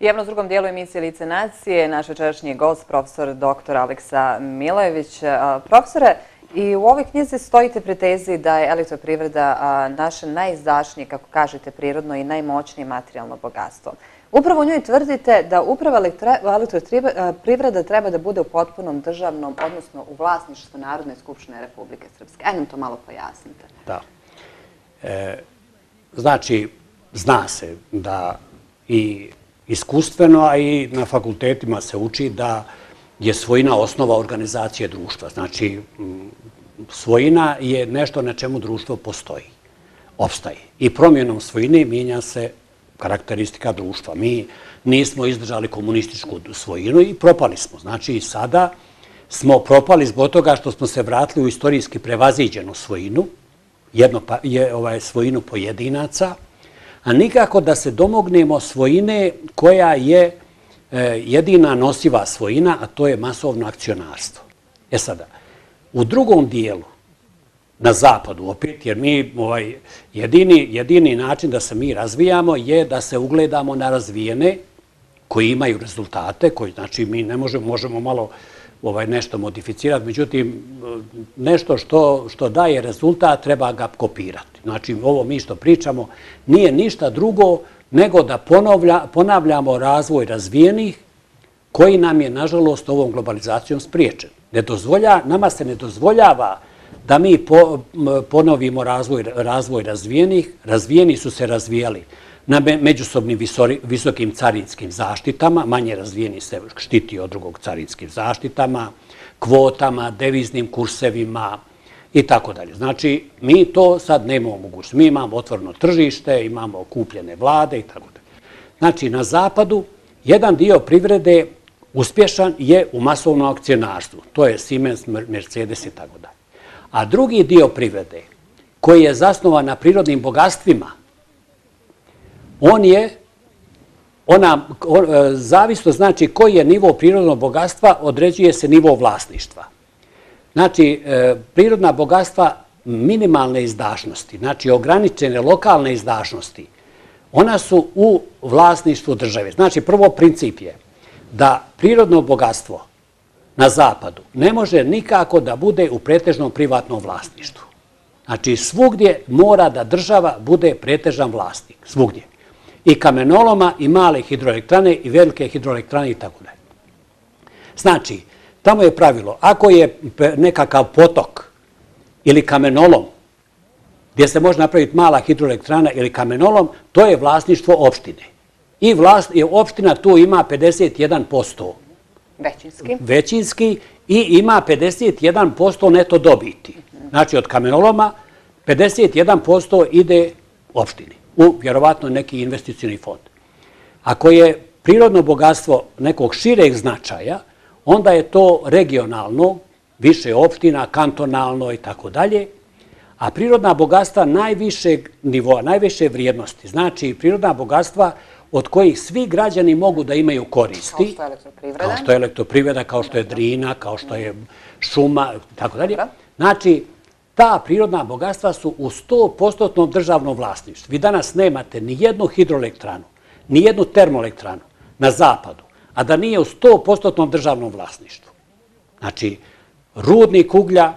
I evo na drugom dijelu emisije Lice nacije, naš večerašnji gost, profesor doktor Aleksa Milojević. Profesore, i u ovoj knjizi stojite pri tezi da je elektroprivreda naše najizdašnije, kako kažete, prirodno i najmoćnije materijalno bogatstvo. Upravo u njoj tvrdite da upravo elektroprivreda treba da bude u potpunom državnom, odnosno u vlasništvu Narodne skupštine Republike Srpske. Ajde nam to malo pojasnite. Da. Znači, zna se da i iskustveno, a i na fakultetima se uči da je svojina osnova organizacije društva. Znači, svojina je nešto na čemu društvo postoji, opstaje. I promjenom svojine mijenja se karakteristika društva. Mi nismo izdržali komunističku svojinu i propali smo. Znači, sada smo propali zbog toga što smo se vratili u istorijski prevaziđenu svojinu, svojinu pojedinaca, a nikako da se domognemo svojine koja je jedina nosiva svojina, a to je masovno akcionarstvo. E sada, u drugom dijelu, na zapadu opet, jer mi jedini način da se mi razvijamo je da se ugledamo na razvijene koji imaju rezultate, koji znači mi ne možemo, možemo malo nešto modificirati, međutim nešto što daje rezultat treba ga kopirati. Znači ovo mi što pričamo nije ništa drugo nego da ponavljamo razvoj razvijenih koji nam je nažalost ovom globalizacijom spriječen. Nama se ne dozvoljava da mi ponovimo razvoj razvijenih. Razvijeni su se razvijali na međusobnim visokim carinskim zaštitama, manje razvijeni se štiti od drugog carinskim zaštitama, kvotama, deviznim kursevima i tako dalje. Znači, mi to sad nemamo mogućnost. Mi imamo otvoreno tržište, imamo kupljene vlade i tako dalje. Znači, na zapadu jedan dio privrede uspješan je u masovnom akcionarstvu. To je Siemens, Mercedes i tako dalje. A drugi dio privrede, koji je zasnovan na prirodnim bogatstvima, on je, ona, zavisno znači koji je nivo prirodnog bogatstva, određuje se nivo vlasništva. Znači, prirodna bogatstva minimalne izdašnosti, znači ograničene lokalne izdašnosti, ona su u vlasništvu države. Znači, prvo princip je da prirodno bogatstvo na zapadu ne može nikako da bude u pretežnom privatnom vlasništvu. Znači, svugdje mora da država bude pretežan vlasnik, svugdje. I kamenoloma, i male hidroelektrane, i velike hidroelektrane i tako dalje. Znači, tamo je pravilo, ako je nekakav potok ili kamenolom, gdje se može napraviti mala hidroelektrana ili kamenolom, to je vlasništvo opštine. I opština tu ima pedeset jedan posto većinski. većinski i ima pedeset jedan posto neto dobiti. Znači, od kamenoloma pedeset jedan posto ide opštini u vjerovatno neki investicioni fond. Ako je prirodno bogatstvo nekog šireg značaja, onda je to regionalno, više opština, kantonalno i tako dalje, a prirodna bogatstva najvišeg nivoa, najviše vrijednosti, znači prirodna bogatstva od kojih svi građani mogu da imaju koristi, kao što je elektroprivreda, kao što je drina, kao što je šuma i tako dalje. Znači, ta prirodna bogatstva su u sto posto državnom vlasništvu. Vi danas nemate ni jednu hidroelektranu, ni jednu termoelektranu na zapadu, a da nije u sto posto državnom vlasništvu. Znači, rudnik uglja,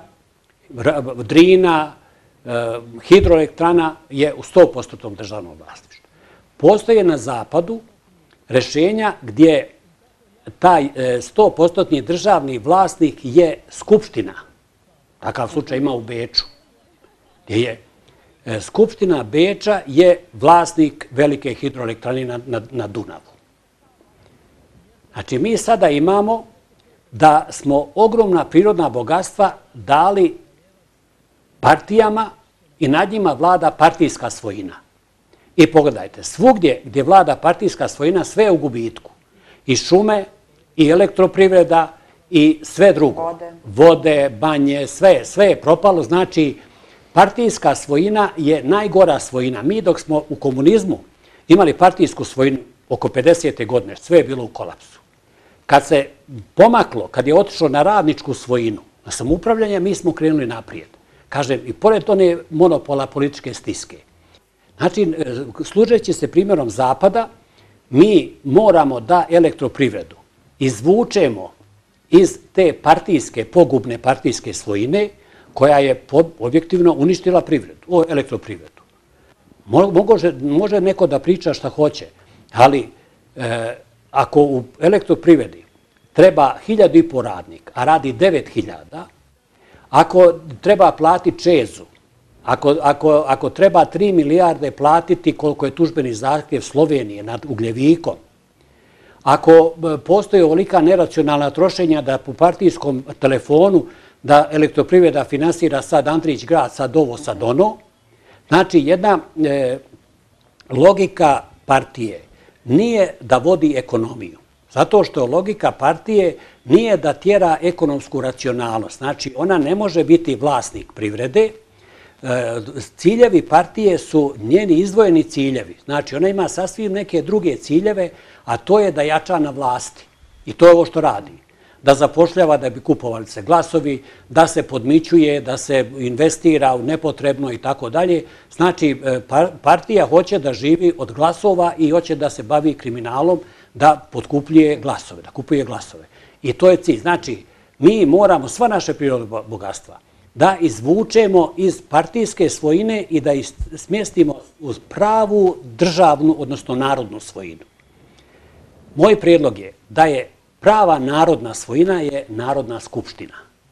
drina, hidroelektrana je u sto posto državnom vlasništvu. Postoje na zapadu rešenja gdje taj sto posto državni vlasnik je skupština. Takav slučaj ima u Beču, gdje je skupština Beča je vlasnik velike hidroelektrane na Dunavu. Znači, mi sada imamo da smo ogromna prirodna bogatstva dali partijama i nad njima vlada partijska svojina. I pogledajte, svugdje gdje vlada partijska svojina, sve je u gubitku. I šume, i elektroprivreda, i sve drugo. Vode, banje, sve je propalo. Znači, partijska svojina je najgora svojina. Mi dok smo u komunizmu imali partijsku svojinu oko pedesete godine, sve je bilo u kolapsu. Kad se pomaklo, kad je otišlo na radničku svojinu, na samoupravljanje, mi smo krenuli naprijed. Kažem, i pored one monopola političke stiske. Znači, služeći se primjerom Zapada, mi moramo da elektroprivredu izvučemo iz te partijske, pogubne partijske svojine koja je objektivno uništila privredu, elektroprivredu. Može, može neko da priča šta hoće, ali e, ako u elektroprivredi treba hiljadu i po radnika, a radi devet hiljada, ako treba platiti čezu, ako, ako, ako treba tri milijarde platiti koliko je tužbeni zahtjev Slovenije nad ugljevikom, ako postoji ovolika neracionalna trošenja da po partijskom telefonu da elektroprivreda finansira sad Andrić grad, sad ovo, sad ono, znači jedna e, logika partije nije da vodi ekonomiju. Zato što logika partije nije da tjera ekonomsku racionalnost. Znači, ona ne može biti vlasnik privrede. Ciljevi partije su njeni izdvojeni ciljevi. Znači, ona ima sasvim neke druge ciljeve, a to je da jača na vlasti. I to je ovo što radi. Da zapošljava da bi kupovali se glasovi, da se podmićuje, da se investira u nepotrebno i tako dalje. Znači, partija hoće da živi od glasova i hoće da se bavi kriminalom, da potkupljuje glasove, da kupuje glasove. I to je cilj. Znači, mi moramo sva naše prirodne bogatstva da izvučemo iz partijske svojine i da ih smjestimo uz pravu državnu, odnosno narodnu svojinu. Moj prijedlog je da je prava narodna svojina je Narodna skupština.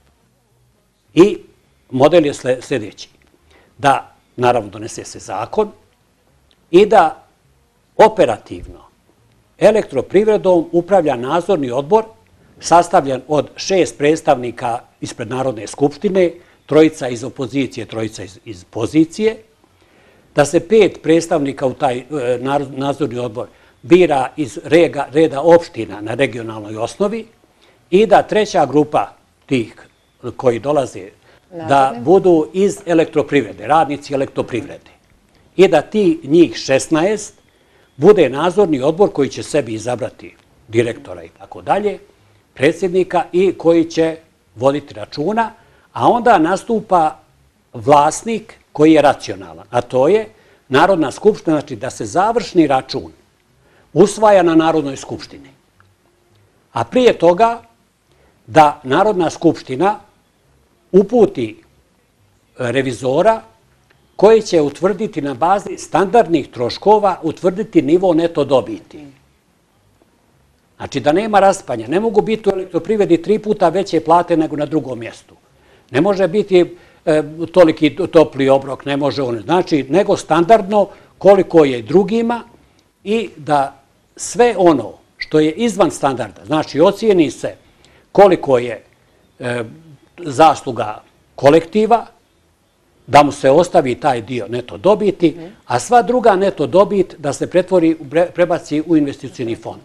I model je sljedeći. Da, naravno, donese se zakon i da operativno elektroprivredom upravlja nadzorni odbor sastavljen od šest predstavnika ispred Narodne skupštine, trojica iz opozicije, trojica iz, iz pozicije, da se pet predstavnika u taj e, nadzorni odbor bira iz rega, reda opština na regionalnoj osnovi i da treća grupa tih koji dolaze Naravno. Da budu iz elektroprivrede, radnici elektroprivrede. I da ti njih šesnaest bude nadzorni odbor koji će sebi izabrati direktora i tako dalje, predsjednika i koji će voditi računa, a onda nastupa vlasnik koji je racionalan, a to je Narodna skupština, znači da se završni račun usvaja na Narodnoj skupštini. A prije toga da Narodna skupština uputi revizora koji će utvrditi na bazi standardnih troškova, utvrditi nivo neto dobiti. Znači da nema raspanja. Ne mogu biti u elektroprivredi tri puta veće plate nego na drugom mjestu. Ne može biti e, toliki topli obrok, ne može ono. Znači, nego standardno koliko je drugima i da sve ono što je izvan standarda, znači ocijeni se koliko je e, zasluga kolektiva, da mu se ostavi taj dio neto dobiti, a sva druga neto dobit da se pretvori, prebaci u investicioni fond.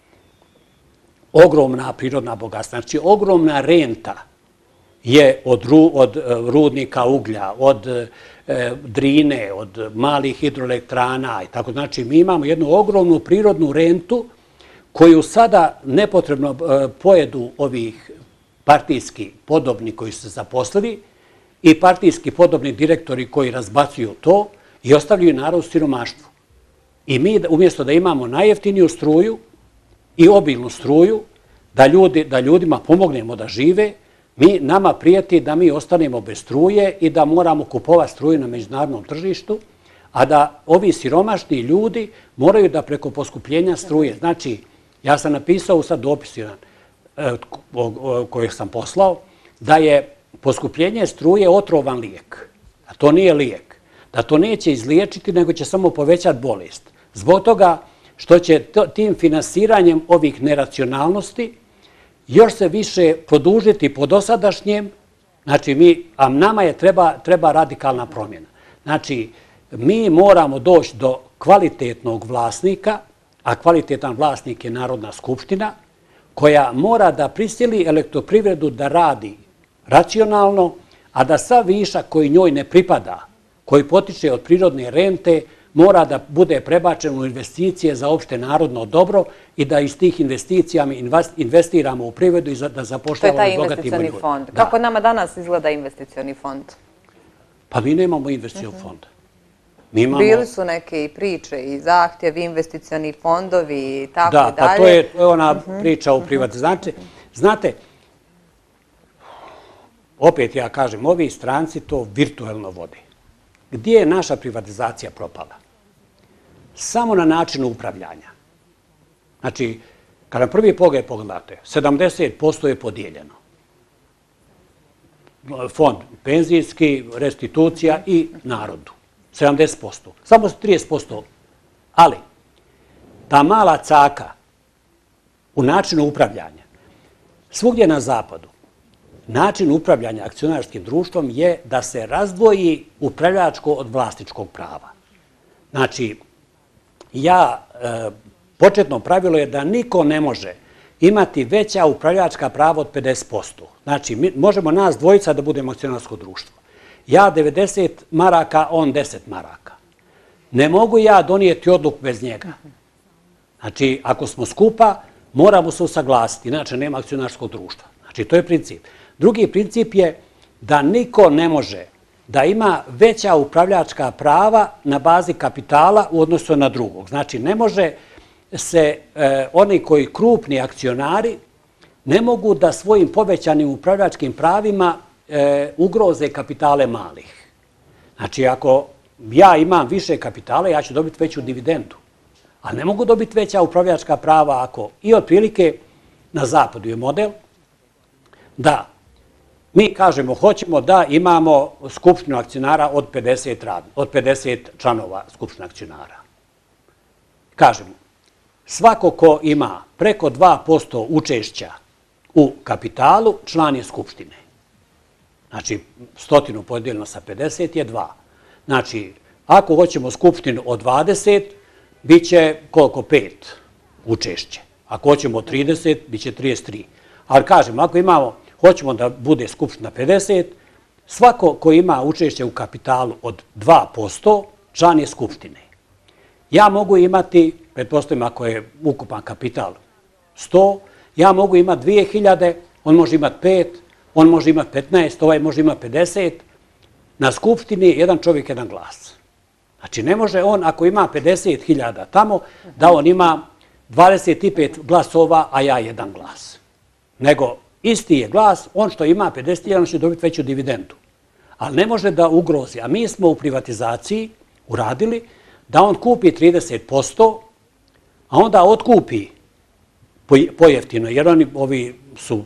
Ogromna prirodna bogatstva, znači ogromna renta je od, ru, od rudnika uglja, od e, drine, od malih hidroelektrana i tako. Znači mi imamo jednu ogromnu prirodnu rentu koju sada nepotrebno e, pojedu ovih partijski podobni koji su se zaposlili i partijski podobni direktori koji razbacuju to i ostavljaju narod u siromaštvu. I mi umjesto da imamo najjeftiniju struju i obilnu struju, da, ljudi, da ljudima pomognemo da žive, mi nama prijeti da mi ostanemo bez struje i da moramo kupovati struju na međunarodnom tržištu, a da ovi siromašni ljudi moraju da preko poskupljenja struje. Znači, ja sam napisao sad dopis jedan kojeg sam poslao, da je poskupljenje struje otrovan lijek, a to nije lijek, da to neće izliječiti, nego će samo povećati bolest. Zbog toga što će to, tim finansiranjem ovih neracionalnosti još se više produžiti po dosadašnjem, znači mi, a nama je treba, treba radikalna promjena. Znači, mi moramo doći do kvalitetnog vlasnika, a kvalitetan vlasnik je Narodna skupština, koja mora da prisili elektroprivredu da radi racionalno, a da sav višak koji njoj ne pripada, koji potiče od prirodne rente, mora da bude prebačen u investicije za opšte narodno dobro i da iz tih investicija investiramo u privredu i da zapošljavamo i bogatimo ljudi. To je taj investicioni fond. Kako nama danas izgleda investicioni fond? Pa mi nemamo investicioni fond. Bili su neke i priče i zahtjevi, investicioni fondovi i tako dalje. Da, pa to je ona priča o privatizaciji. Znate, opet ja kažem, ovi stranci to virtuelno vode. Gdje je naša privatizacija propala? Samo na načinu upravljanja. Znači, kada prvi pogled pogledate, sedamdeset posto je podijeljeno. Fond penzijski, restitucija i narodu. sedamdeset posto. Samo trideset posto. Ali, ta mala caka u načinu upravljanja, svugdje na zapadu, način upravljanja akcionarskim društvom je da se razdvoji upravljačko od vlasničkog prava. Znači, ja, početno pravilo je da niko ne može imati veća upravljačka prava od pedeset posto. Znači, možemo nas dvojica da budemo akcionarsko društvo. Ja devedeset maraka, on deset maraka. Ne mogu ja donijeti odluku bez njega. Znači, ako smo skupa, moramo se usaglasiti, inače nema akcionarskog društva. Znači, to je princip. Drugi princip je da niko ne može da ima veća upravljačka prava na bazi kapitala u odnosu na drugog. Znači, ne može se oni koji krupni akcionari ne mogu da svojim povećanim upravljačkim pravima ugroze kapitale malih. Znači, ako ja imam više kapitala, ja ću dobiti veću dividendu. A ne mogu dobiti veća upravljačka prava ako i otprilike na zapadu je model da mi kažemo hoćemo da imamo skupštinu akcionara od pedeset, od pedeset članova skupštine akcionara. Kažemo, svako ko ima preko dva posto učešća u kapitalu, član je skupštine. Znači, stotinu podijeljeno sa pedeset je dva. Znači, ako hoćemo skupštinu od dvadeset, bit će koliko? pet učešće. Ako hoćemo trideset, bit će trideset tri. Ali kažem, ako imamo, hoćemo da bude skupština pedeset, svako ko ima učešće u kapitalu od dva posto, član je skupštine. Ja mogu imati, pretpostavljam ako je ukupan kapital sto, ja mogu imati dvije hiljade, on može imati pet, on može imati petnaest, ovaj može imati pedeset. Na skupštini jedan čovjek, jedan glas. Znači, ne može on, ako ima pedeset hiljada tamo, da on ima dvadeset pet glasova, a ja jedan glas. Nego, isti je glas, on što ima pedeset hiljada, on će dobiti veću dividendu. Ali ne može da ugrozi. A mi smo u privatizaciji uradili da on kupi trideset posto, a onda otkupi pojeftino, jer oni ovi su,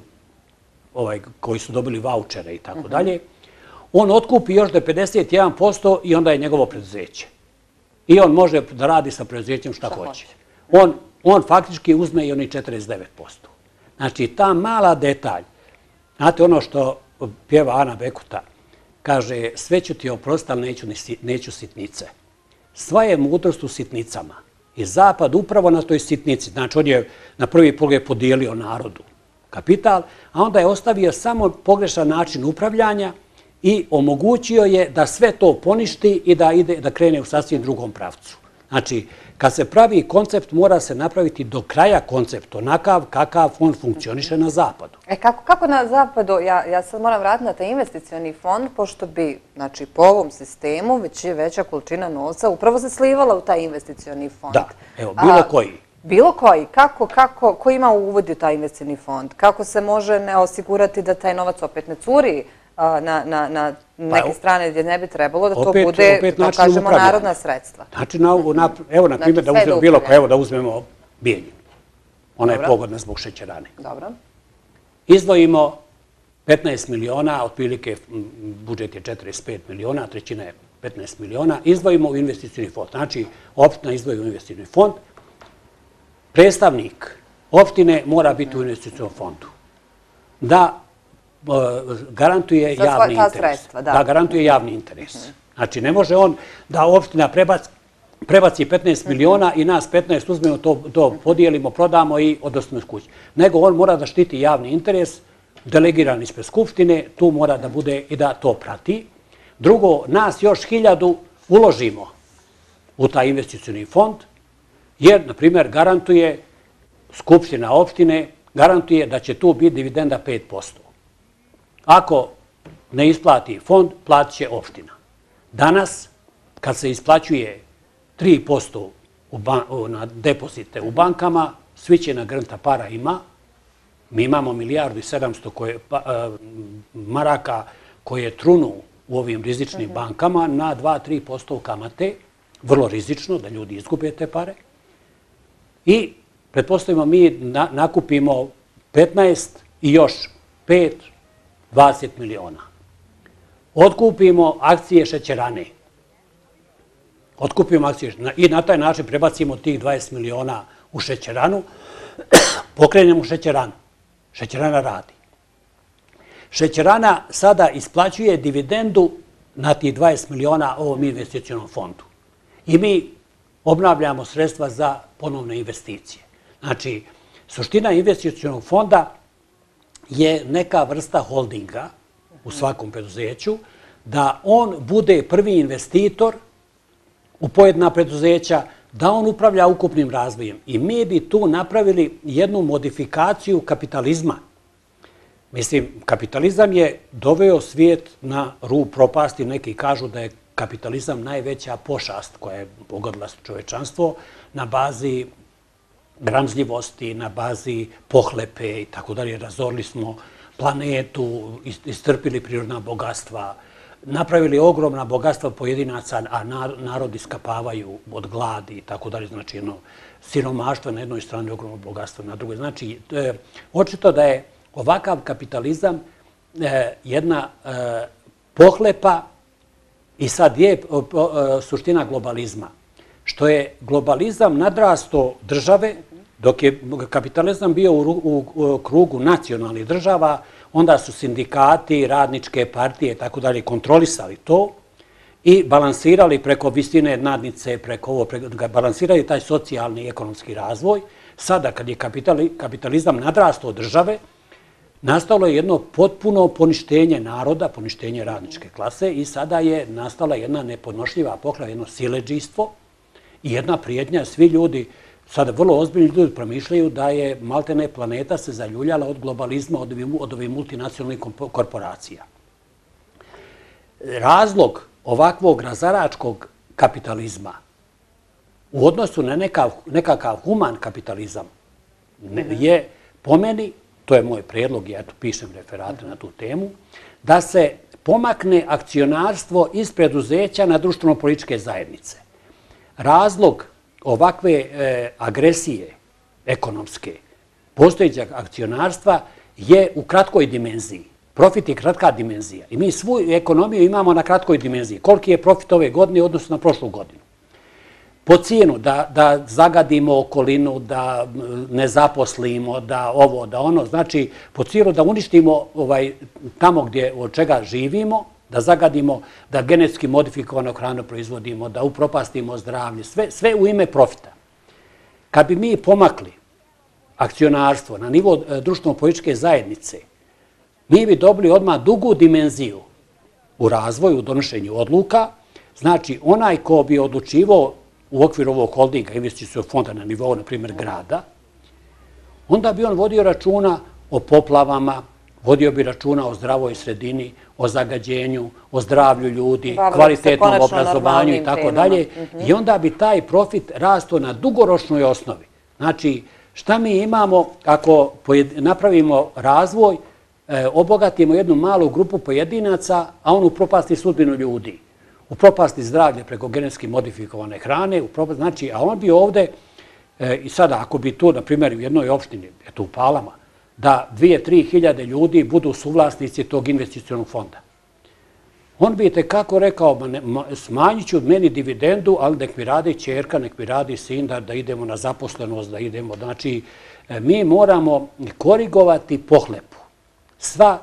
koji su dobili vaučere i tako dalje, on otkupi još do pedeset jedan posto i onda je njegovo preduzeće. I on može da radi sa preduzećem šta hoće. On faktički uzme i oni četrdeset devet posto. Znači, ta mala detalj, znate ono što pjeva Ana Bekuta, kaže, sve ću ti oprostiti, ali neću sitnice. Sva je mudrost u sitnicama. I Zapad upravo na toj sitnici, znači on je na prvi pogled podijelio narodu kapital, a onda je ostavio samo pogrešan način upravljanja i omogućio je da sve to poništi i da ide da krene u sasvim drugom pravcu. Znači, kad se pravi koncept, mora se napraviti do kraja koncept, onakav kakav on funkcioniše na zapadu. E kako na zapadu, ja sad moram vratiti na taj investicioni fond, pošto bi, znači, po ovom sistemu već je veća količina novca upravo se slivala u taj investicioni fond. Da, evo, bilo koji. Bilo koji? Kako, kako, ko ima uvodi u taj investicioni fond? Kako se može ne osigurati da taj novac opet ne curi na neke strane gdje ne bi trebalo da to bude, da kažemo, narodna sredstva? Znači, evo, na primjer, da uzmemo bilo ko, evo da uzmemo Bijeljinu. Ona je pogodna zbog šećerane. Dobro. Izdvojimo petnaest miliona, otprilike budžet je četrdeset pet miliona, trećina je petnaest miliona, izdvojimo u investicioni fond. Znači, opština izdvoji u investicioni fond, predstavnik opštine mora biti u investicionom fondu. Da garantuje javni interes. Da garantuje javni interes. Znači, ne može on da opština prebaci petnaest miliona i nas petnaest uzmemo, to podijelimo, prodamo i odnosimo iz kuće. Nego on mora da štiti javni interes, delegiran ispred skupštine, tu mora da bude i da to prati. Drugo, nas još hiljadu uložimo u taj investicioni fond, jer, na primjer, garantuje skupština opštine, garantuje da će tu biti dividenda pet posto. Ako ne isplati fond, platit će opština. Danas, kad se isplaćuje tri posto na depozite u bankama, svi će nagrnta para ima. Mi imamo milijardu i sedamsto maraka koje trunu u ovim rizičnim bankama na dva do tri posto kamate. Vrlo rizično da ljudi izgube te pare. I pretpostavimo mi nakupimo petnaest i još pet, dvadeset miliona. Otkupimo akcije šećerane. Otkupimo akcije i na taj način prebacimo tih dvadeset miliona u šećeranu, pokrenemo šećeranu. Šećerana radi. Šećerana sada isplaćuje dividendu na tih dvadeset miliona ovom investicionom fondu. I mi obnavljamo sredstva za ponovne investicije. Znači, suština investicionog fonda je neka vrsta holdinga u svakom preduzeću, da on bude prvi investitor u pojedina preduzeća, da on upravlja ukupnim razvojem. I mi bi tu napravili jednu modifikaciju kapitalizma. Mislim, kapitalizam je doveo svijet na rub propasti. Neki kažu da je kapitalizam najveća pošast koja je pogodila čovečanstvo na bazi gramzljivosti, na bazi pohlepe i tako dalje. Razorili smo planetu, iscrpili prirodna bogatstva, napravili ogromna bogatstva pojedinaca, a narodi skapavaju od gladi i tako dalje. Znači, jedno siromaštvo na jednoj strani, ogromno bogatstvo na drugoj. Znači, očito da je ovakav kapitalizam jedna pohlepa i sad je suština globalizma. Što je globalizam nadrasto države, dok je kapitalizam bio u krugu nacionalnih država, onda su sindikati, radničke partije i tako dalje kontrolisali to i balansirali preko visine nadnice, preko ovo, balansirali taj socijalni i ekonomski razvoj. Sada, kad je kapitalizam nadrasto od države, nastalo je jedno potpuno poništenje naroda, poništenje radničke klase i sada je nastala jedna nepodnošljiva pohlepa, jedno siledžijstvo i jedna prijetnja. Svi ljudi, sada vrlo ozbiljni ljudi promišljaju da je maltene planeta se zaljuljala od globalizma, od ovih multinacionalnih korporacija. Razlog ovakvog razaračkog kapitalizma u odnosu na nekakav human kapitalizam je po meni, to je moj predlog, ja tu pišem referate na tu temu, da se pomakne akcionarstvo iz preduzeća na društveno-političke zajednice. Razlog ovakve agresije ekonomske, postojećeg akcionarstva je u kratkoj dimenziji. Profit je kratka dimenzija. I mi svu ekonomiju imamo na kratkoj dimenziji. Koliki je profit ove godine u odnosu na prošlu godinu? Po cijenu da zagadimo okolinu, da ne zaposlimo, da ovo, da ono. Znači, po cijenu da uništimo tamo gdje od čega živimo, da zagadimo, da genetski modifikovanu hranu proizvodimo, da upropastimo zdravlje, sve u ime profita. Kad bi mi pomakli akcionarstvo na nivo društveno-političke zajednice, mi bi dobili odmah dugu dimenziju u razvoju, u donošenju odluka. Znači, onaj ko bi odlučivao u okviru ovog holdinga, investicionog fonda na nivou, na primjer, grada, onda bi on vodio računa o poplavama, vodio bi računa o zdravoj sredini, o zagađenju, o zdravlju ljudi, kvalitetnom obrazovanju i tako dalje. I onda bi taj profit rastao na dugoročnoj osnovi. Znači, šta mi imamo ako napravimo razvoj, obogatimo jednu malu grupu pojedinaca, a on upropasti sudbinu ljudi. Upropasti zdravlje preko genetski modifikovane hrane, znači, a on bi ovde, i sada ako bi to, na primjer, u jednoj opštini, eto u Palama, da dvije, tri hiljade ljudi budu suvlasnici tog investicionog fonda. On bi tekako rekao, smanjit ću meni dividendu, ali nek mi radi ćerka, nek mi radi sin, da idemo na zaposlenost, da idemo. Znači, mi moramo korigovati pohlepu. Sva,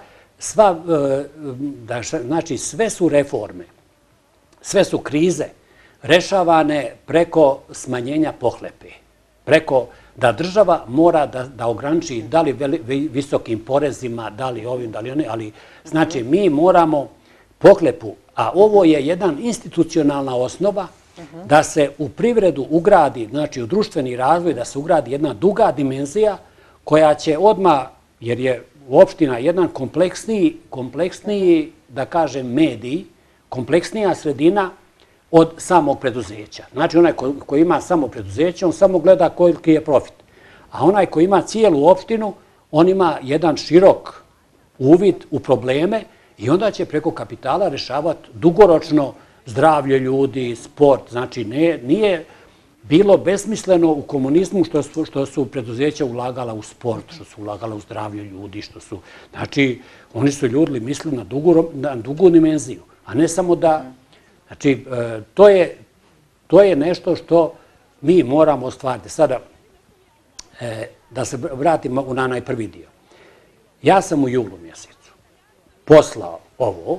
znači, sve su reforme, sve su krize rešavane preko smanjenja pohlepe, preko da država mora da ograniči da li visokim porezima, da li ovim, da li onim, ali znači mi moramo pohlepu, a ovo je jedan institucionalna osnova da se u privredu ugradi, znači u društveni razvoj, da se ugradi jedna duga dimenzija koja će odmah, jer je opština jedan kompleksniji, kompleksniji, da kažem, medij, kompleksnija sredina od samog preduzeća. Znači, onaj koji ima samo preduzeće, on samo gleda koliki je profit. A onaj koji ima cijelu opštinu, on ima jedan širok uvid u probleme i onda će preko kapitala rješavati dugoročno zdravlje ljudi, sport. Znači, nije bilo besmisleno u komunizmu što su preduzeća ulagala u sport, što su ulagala u zdravlje ljudi, što su... Znači, oni su ljudi mislili na dugu dimenziju, a ne samo da... Znači, to je nešto što mi moramo ostvariti. Sada, da se vratimo na onaj prvi dio. Ja sam u julu mjesecu poslao ovo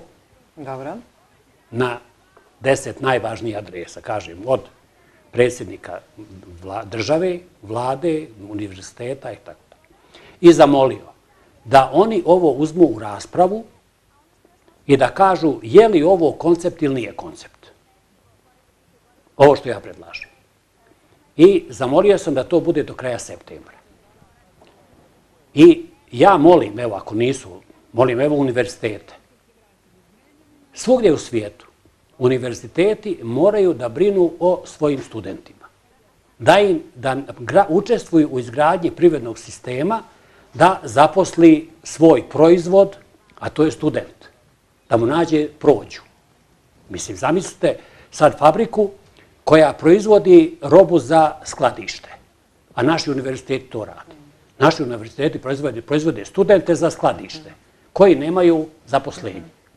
na deset najvažnijih adresa, kažem, od predsjednika države, vlade, univerziteta i tako da. I zamolio da oni ovo uzmu u raspravu i da kažu je li ovo koncept ili nije koncept. Ovo što ja predlažem. I zamolio sam da to bude do kraja septembra. I ja molim, evo ako nisu, molim evo univerzitete. Svugdje u svijetu univerziteti moraju da brinu o svojim studentima. Da im da učestvuju u izgradnji privrednog sistema, da zaposli svoj proizvod, a to je student. Da mu nađe prođu. Mislim, zamislite sad fabriku koja proizvodi robu za skladište, a naši univerziteti to rade. Naši univerziteti proizvode studente za skladište, koji nemaju zaposlenje.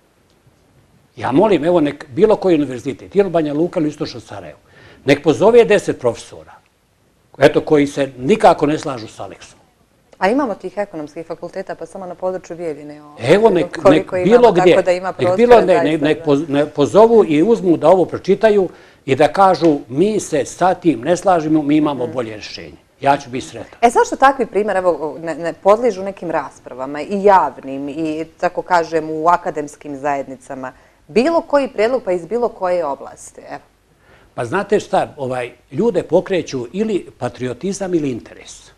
Ja molim, evo, nek bilo koji univerzitet, ili Banja Luka ili Istočno Sarajevo, nek pozove deset profesora, eto, koji se nikako ne slažu s Aleksom. A imamo tih ekonomskih fakulteta, pa samo na području Bijeljine. Evo, nek bilo gdje, nek pozovu i uzmu da ovo pročitaju i da kažu mi se sa tim ne slažimo, mi imamo bolje rješenje. Ja ću biti sretan. E, zašto takvi primjer, evo, ne podližu nekim raspravama i javnim i, tako kažem, u akademskim zajednicama? Bilo koji prijedlog, pa iz bilo koje oblasti, evo. Pa znate šta, ljude pokreću ili patriotizam ili interes.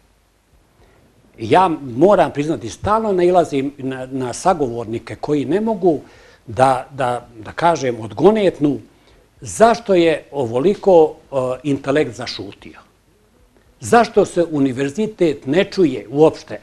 Ja moram priznati, stalno nailazim na sagovornike koji ne mogu da, da kažem, odgonetnu zašto je ovoliko intelekt zašutio. Zašto se univerzitet ne čuje uopšte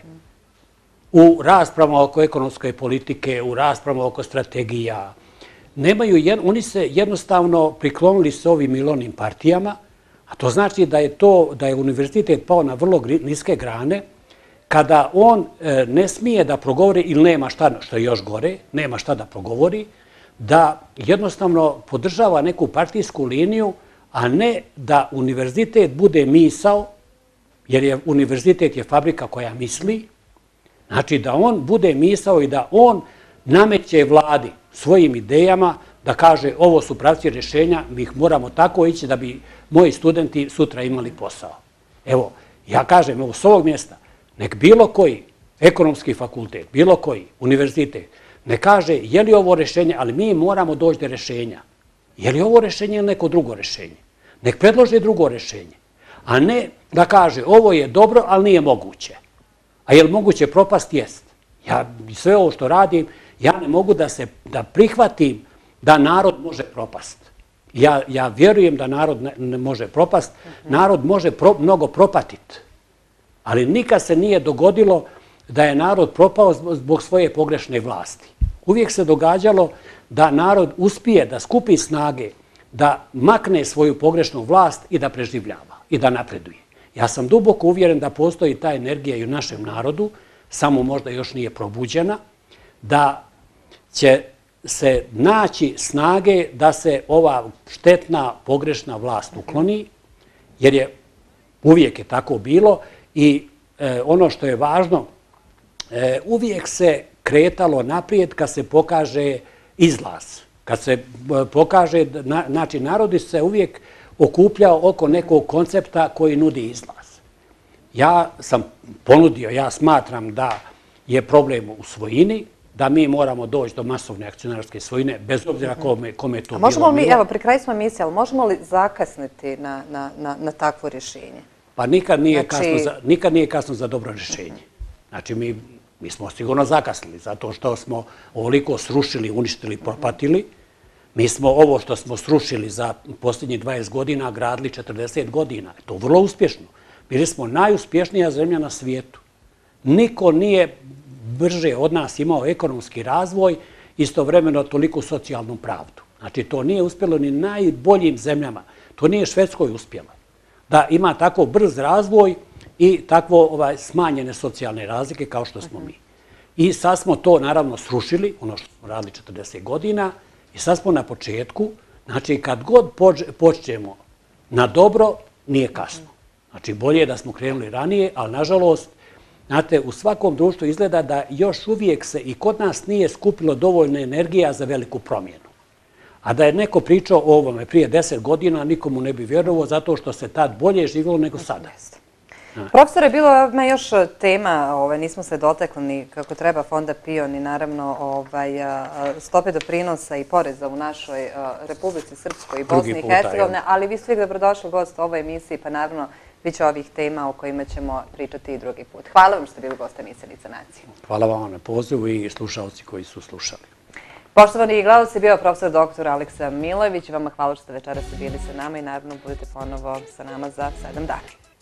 u raspravama oko ekonomske politike, u raspravama oko strategija. Nemaju, oni se jednostavno priklonili s ovim ili onim partijama, a to znači da je to, da je univerzitet pao na vrlo niske grane, kada on ne smije da progovori ili nema šta, što je još gore, nema šta da progovori, da jednostavno podržava neku partijsku liniju, a ne da univerzitet bude misao, jer je univerzitet je fabrika koja misli, znači da on bude misao i da on nameće vladi svojim idejama da kaže ovo su pravci rješenja, mi ih moramo tako ići da bi moji studenti sutra imali posao. Evo, ja kažem, evo s ovog mjesta, nek bilo koji ekonomski fakultet, bilo koji univerzitet, ne kaže je li ovo rješenje, ali mi moramo doći do rješenja. Je li ovo rješenje ili neko drugo rješenje? Nek predloži drugo rješenje. A ne da kaže ovo je dobro, ali nije moguće. A je li moguće propast? Jest. Ja sve ovo što radim, ja ne mogu da se da prihvatim da narod može propast. Ja, ja vjerujem da narod ne, ne može propast. Narod može pro, mnogo propatiti. Ali nikad se nije dogodilo da je narod propao zbog svoje pogrešne vlasti. Uvijek se događalo da narod uspije da skupi snage, da makne svoju pogrešnu vlast i da preživljava i da napreduje. Ja sam duboko uvjeren da postoji ta energija i u našem narodu, samo možda još nije probuđena, da će se naći snage da se ova štetna, pogrešna vlast ukloni, jer je uvijek je tako bilo i e, ono što je važno, e, uvijek se kretalo naprijed kad se pokaže izlaz. Kad se pokaže, znači narodi se uvijek okupljao oko nekog koncepta koji nudi izlaz. Ja sam ponudio, ja smatram da je problem u svojini, da mi moramo doći do masovne akcionarske svojine, bez obzira kome, kome je to bilo. Možemo li mi, evo, pri kraju smo emisije, ali možemo li zakasniti na, na, na, na takvo rješenje? Pa nikad nije, znači... kasno za, nikad nije kasno za dobro rješenje. Znači, mi, mi smo sigurno zakasnili, zato što smo ovoliko srušili, uništili, propatili. Mi smo ovo što smo srušili za posljednjih dvadeset godina gradili četrdeset godina. To je vrlo uspješno. Bili smo najuspješnija zemlja na svijetu. Niko nije brže od nas imao ekonomski razvoj, istovremeno toliku socijalnu pravdu. Znači, to nije uspjelo ni najboljim zemljama. To nije Švedskoj uspjelo. Da ima tako brz razvoj i tako smanjene socijalne razlike kao što smo mi. I sad smo to naravno srušili, ono što smo radili četrdeset godina, i sad smo na početku. Znači, kad god počnemo na dobro, nije kasno. Znači, bolje je da smo krenuli ranije, ali nažalost, znate, u svakom društvu izgleda da još uvijek se i kod nas nije skupilo dovoljno energija za veliku promjenu. A da je neko pričao o ovome prije deset godina, nikomu ne bi vjerovao zato što se tad bolje živjelo nego sada. Profesore, bilo me još tema, nismo se dotekli ni kako treba fonda PIO, ni naravno stope doprinosa i poreza u našoj Republici Srpskoj i Bosni i Hercegovine, ali vi ste uvijek dobrodošli gost u ovoj emisiji, pa naravno bit će ovih tema o kojima ćemo pričati i drugi put. Hvala vam što ste bili gost emisije Lice nacije. Hvala vam na pozivu i slušalci koji su slušali. Poštovani gledalci, bio je profesor doktor Aleksa Milojević. Vama hvala što ste večeras bili sa nama i naravno budete ponovo sa nama za sedam dana.